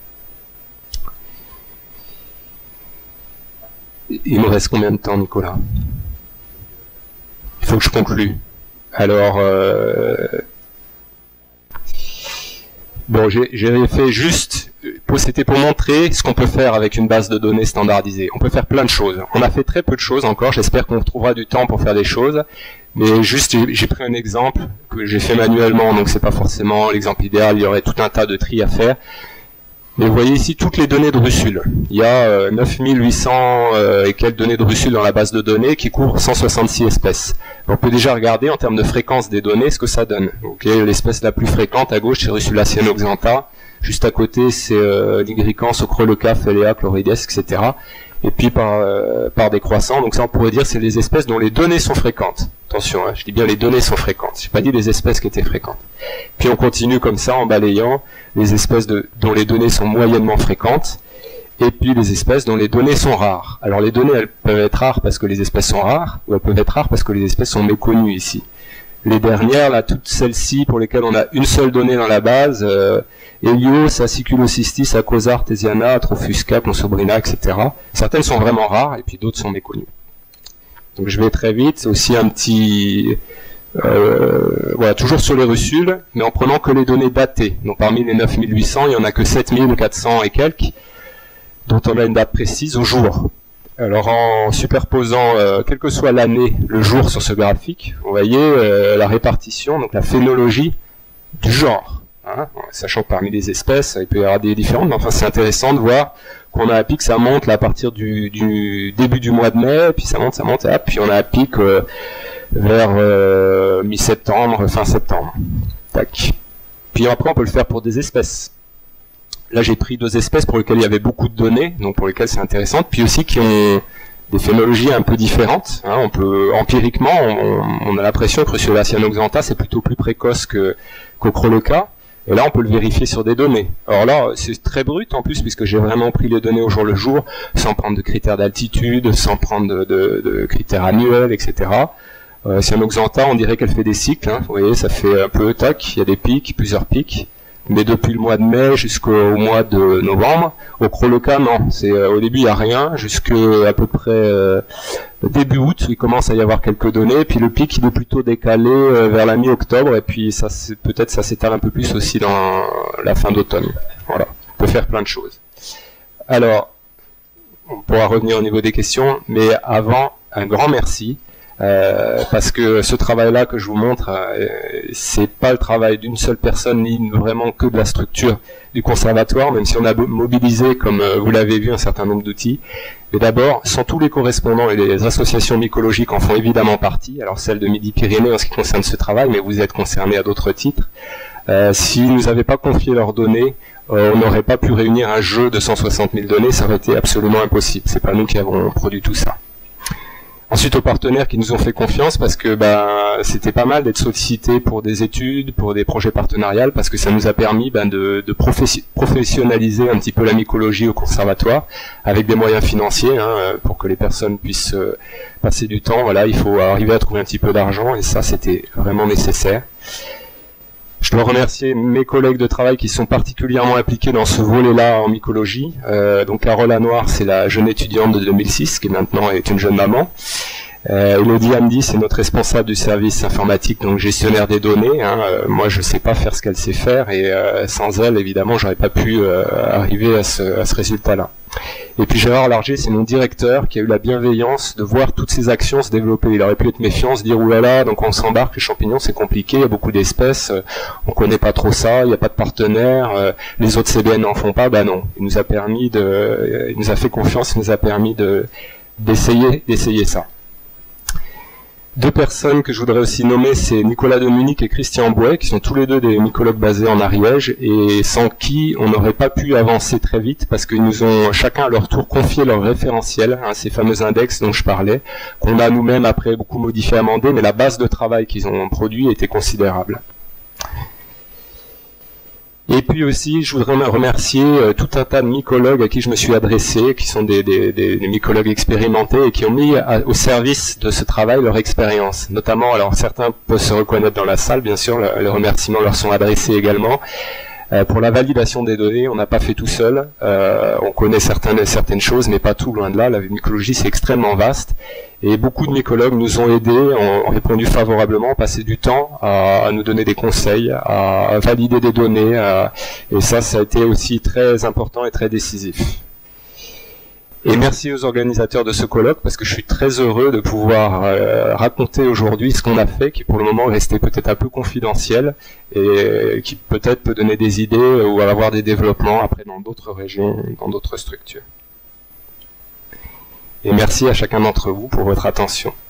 Il me reste combien de temps, Nicolas? Il faut que je conclue. Alors, euh, bon, j'ai fait juste, c'était pour montrer ce qu'on peut faire avec une base de données standardisée. On peut faire plein de choses. On a fait très peu de choses encore, j'espère qu'on trouvera du temps pour faire des choses. Mais juste, j'ai pris un exemple que j'ai fait manuellement, donc c'est pas forcément l'exemple idéal, il y aurait tout un tas de tri à faire. Mais vous voyez ici toutes les données de Russell. Il y a euh, neuf mille huit cents euh, et quelques données de Russell dans la base de données qui couvrent cent soixante-six espèces. On peut déjà regarder en termes de fréquence des données ce que ça donne. Okay, l'espèce la plus fréquente à gauche c'est Russula cyanoxantha. Juste à côté c'est euh, Nigricans, Ochroleuca, Phelea, Chlorides, et cetera. Et puis par, euh, par décroissant, donc ça on pourrait dire c'est les espèces dont les données sont fréquentes. Attention, hein, je dis bien les données sont fréquentes, j'ai pas dit les espèces qui étaient fréquentes. Puis on continue comme ça en balayant les espèces de, dont les données sont moyennement fréquentes, et puis les espèces dont les données sont rares. Alors les données elles peuvent être rares parce que les espèces sont rares, ou elles peuvent être rares parce que les espèces sont méconnues ici. Les dernières, là, toutes celles-ci pour lesquelles on a une seule donnée dans la base, euh, Helios, Aciculocystis, Acosa artesiana, Atrophusca, Consobrina, et cetera. Certaines sont vraiment rares et puis d'autres sont méconnues. Donc je vais très vite, c'est aussi un petit... Euh, voilà, toujours sur les Russell, mais en prenant que les données datées. Donc parmi les neuf mille huit cents, il n'y en a que sept mille quatre cents et quelques, dont on a une date précise au jour. Alors en superposant, euh, quelle que soit l'année, le jour sur ce graphique, vous voyez euh, la répartition, donc la phénologie du genre. Hein, sachant que parmi les espèces, il peut y avoir des différentes, mais enfin c'est intéressant de voir qu'on a un pic, ça monte là, à partir du, du début du mois de mai, puis ça monte, ça monte, et hop, puis on a un pic euh, vers euh, mi-septembre, fin septembre. Tac. Puis après on peut le faire pour des espèces. Là j'ai pris deux espèces pour lesquelles il y avait beaucoup de données, donc pour lesquelles c'est intéressant, puis aussi qui ont des phénologies un peu différentes. Hein, on peut empiriquement, on, on a l'impression que Russula cyanoxantha c'est plutôt plus précoce que qu'Ochroleuca. Et là, on peut le vérifier sur des données. Alors là, c'est très brut en plus, puisque j'ai vraiment pris les données au jour le jour, sans prendre de critères d'altitude, sans prendre de, de, de critères annuels, et cetera. Euh, cyanoxantha, on dirait qu'elle fait des cycles. Hein. Vous voyez, ça fait un peu tac, il y a des pics, plusieurs pics. Mais depuis le mois de mai jusqu'au mois de novembre, Ochroleuca, non. C'est euh, au début, il n'y a rien, jusqu'à peu près euh, début août, il commence à y avoir quelques données, puis le pic, il est plutôt décalé euh, vers la mi-octobre, et puis ça, peut-être ça s'étale un peu plus aussi dans la fin d'automne. Voilà, on peut faire plein de choses. Alors, on pourra revenir au niveau des questions, mais avant, un grand merci Euh, parce que ce travail-là que je vous montre, euh, c'est pas le travail d'une seule personne, ni vraiment que de la structure du conservatoire, même si on a mobilisé, comme euh, vous l'avez vu, un certain nombre d'outils. Mais d'abord, sans tous les correspondants et les associations mycologiques en font évidemment partie, alors celle de Midi-Pyrénées en ce qui concerne ce travail, mais vous êtes concernés à d'autres titres. Euh, s'ils nous avaient pas confié leurs données, euh, on n'aurait pas pu réunir un jeu de cent soixante mille données, ça aurait été absolument impossible. C'est pas nous qui avons produit tout ça. Ensuite aux partenaires qui nous ont fait confiance parce que bah, c'était pas mal d'être sollicités pour des études, pour des projets partenariales, parce que ça nous a permis bah, de, de professi- professionnaliser un petit peu la mycologie au conservatoire avec des moyens financiers hein, pour que les personnes puissent euh, passer du temps. Voilà, il faut arriver à trouver un petit peu d'argent et ça c'était vraiment nécessaire. Je dois remercier mes collègues de travail qui sont particulièrement impliqués dans ce volet-là en mycologie. Euh, donc Carole Lanoir, c'est la jeune étudiante de deux mille six, qui maintenant est une jeune maman. Euh, Elodie Hamdi, c'est notre responsable du service informatique, donc gestionnaire des données. Hein. Euh, moi, je sais pas faire ce qu'elle sait faire, et euh, sans elle, évidemment, j'aurais pas pu euh, arriver à ce, à ce résultat-là. Et puis Gérard Larger, c'est mon directeur qui a eu la bienveillance de voir toutes ces actions se développer. Il aurait pu être méfiant, se dire oulala, donc on s'embarque, les champignons c'est compliqué, il y a beaucoup d'espèces, on connaît pas trop ça, il n'y a pas de partenaires, les autres C B N n'en font pas. Ben non, il nous a permis de, il nous a fait confiance, il nous a permis de d'essayer d'essayer ça. Deux personnes que je voudrais aussi nommer, c'est Nicolas de Munich et Christian Bouet, qui sont tous les deux des mycologues basés en Ariège, et sans qui on n'aurait pas pu avancer très vite, parce qu'ils nous ont chacun à leur tour confié leur référentiel, hein, ces fameux index dont je parlais, qu'on a nous-mêmes après beaucoup modifié, amendé, mais la base de travail qu'ils ont produit était considérable. Et puis aussi, je voudrais remercier euh, tout un tas de mycologues à qui je me suis adressé, qui sont des, des, des, des mycologues expérimentés et qui ont mis à, au service de ce travail leur expérience. Notamment, alors certains peuvent se reconnaître dans la salle, bien sûr, le, les remerciements leur sont adressés également. Euh, pour la validation des données, on n'a pas fait tout seul. Euh, on connaît certaines, certaines choses, mais pas tout, loin de là. La mycologie, c'est extrêmement vaste. Et beaucoup de mycologues nous ont aidés, ont répondu favorablement, ont passé du temps à, à nous donner des conseils, à, à valider des données. À, et ça, ça a été aussi très important et très décisif. Et merci aux organisateurs de ce colloque, parce que je suis très heureux de pouvoir euh, raconter aujourd'hui ce qu'on a fait, qui pour le moment est resté peut-être un peu confidentiel, et qui peut-être peut donner des idées ou avoir des développements après dans d'autres régions, dans d'autres structures. Et merci à chacun d'entre vous pour votre attention.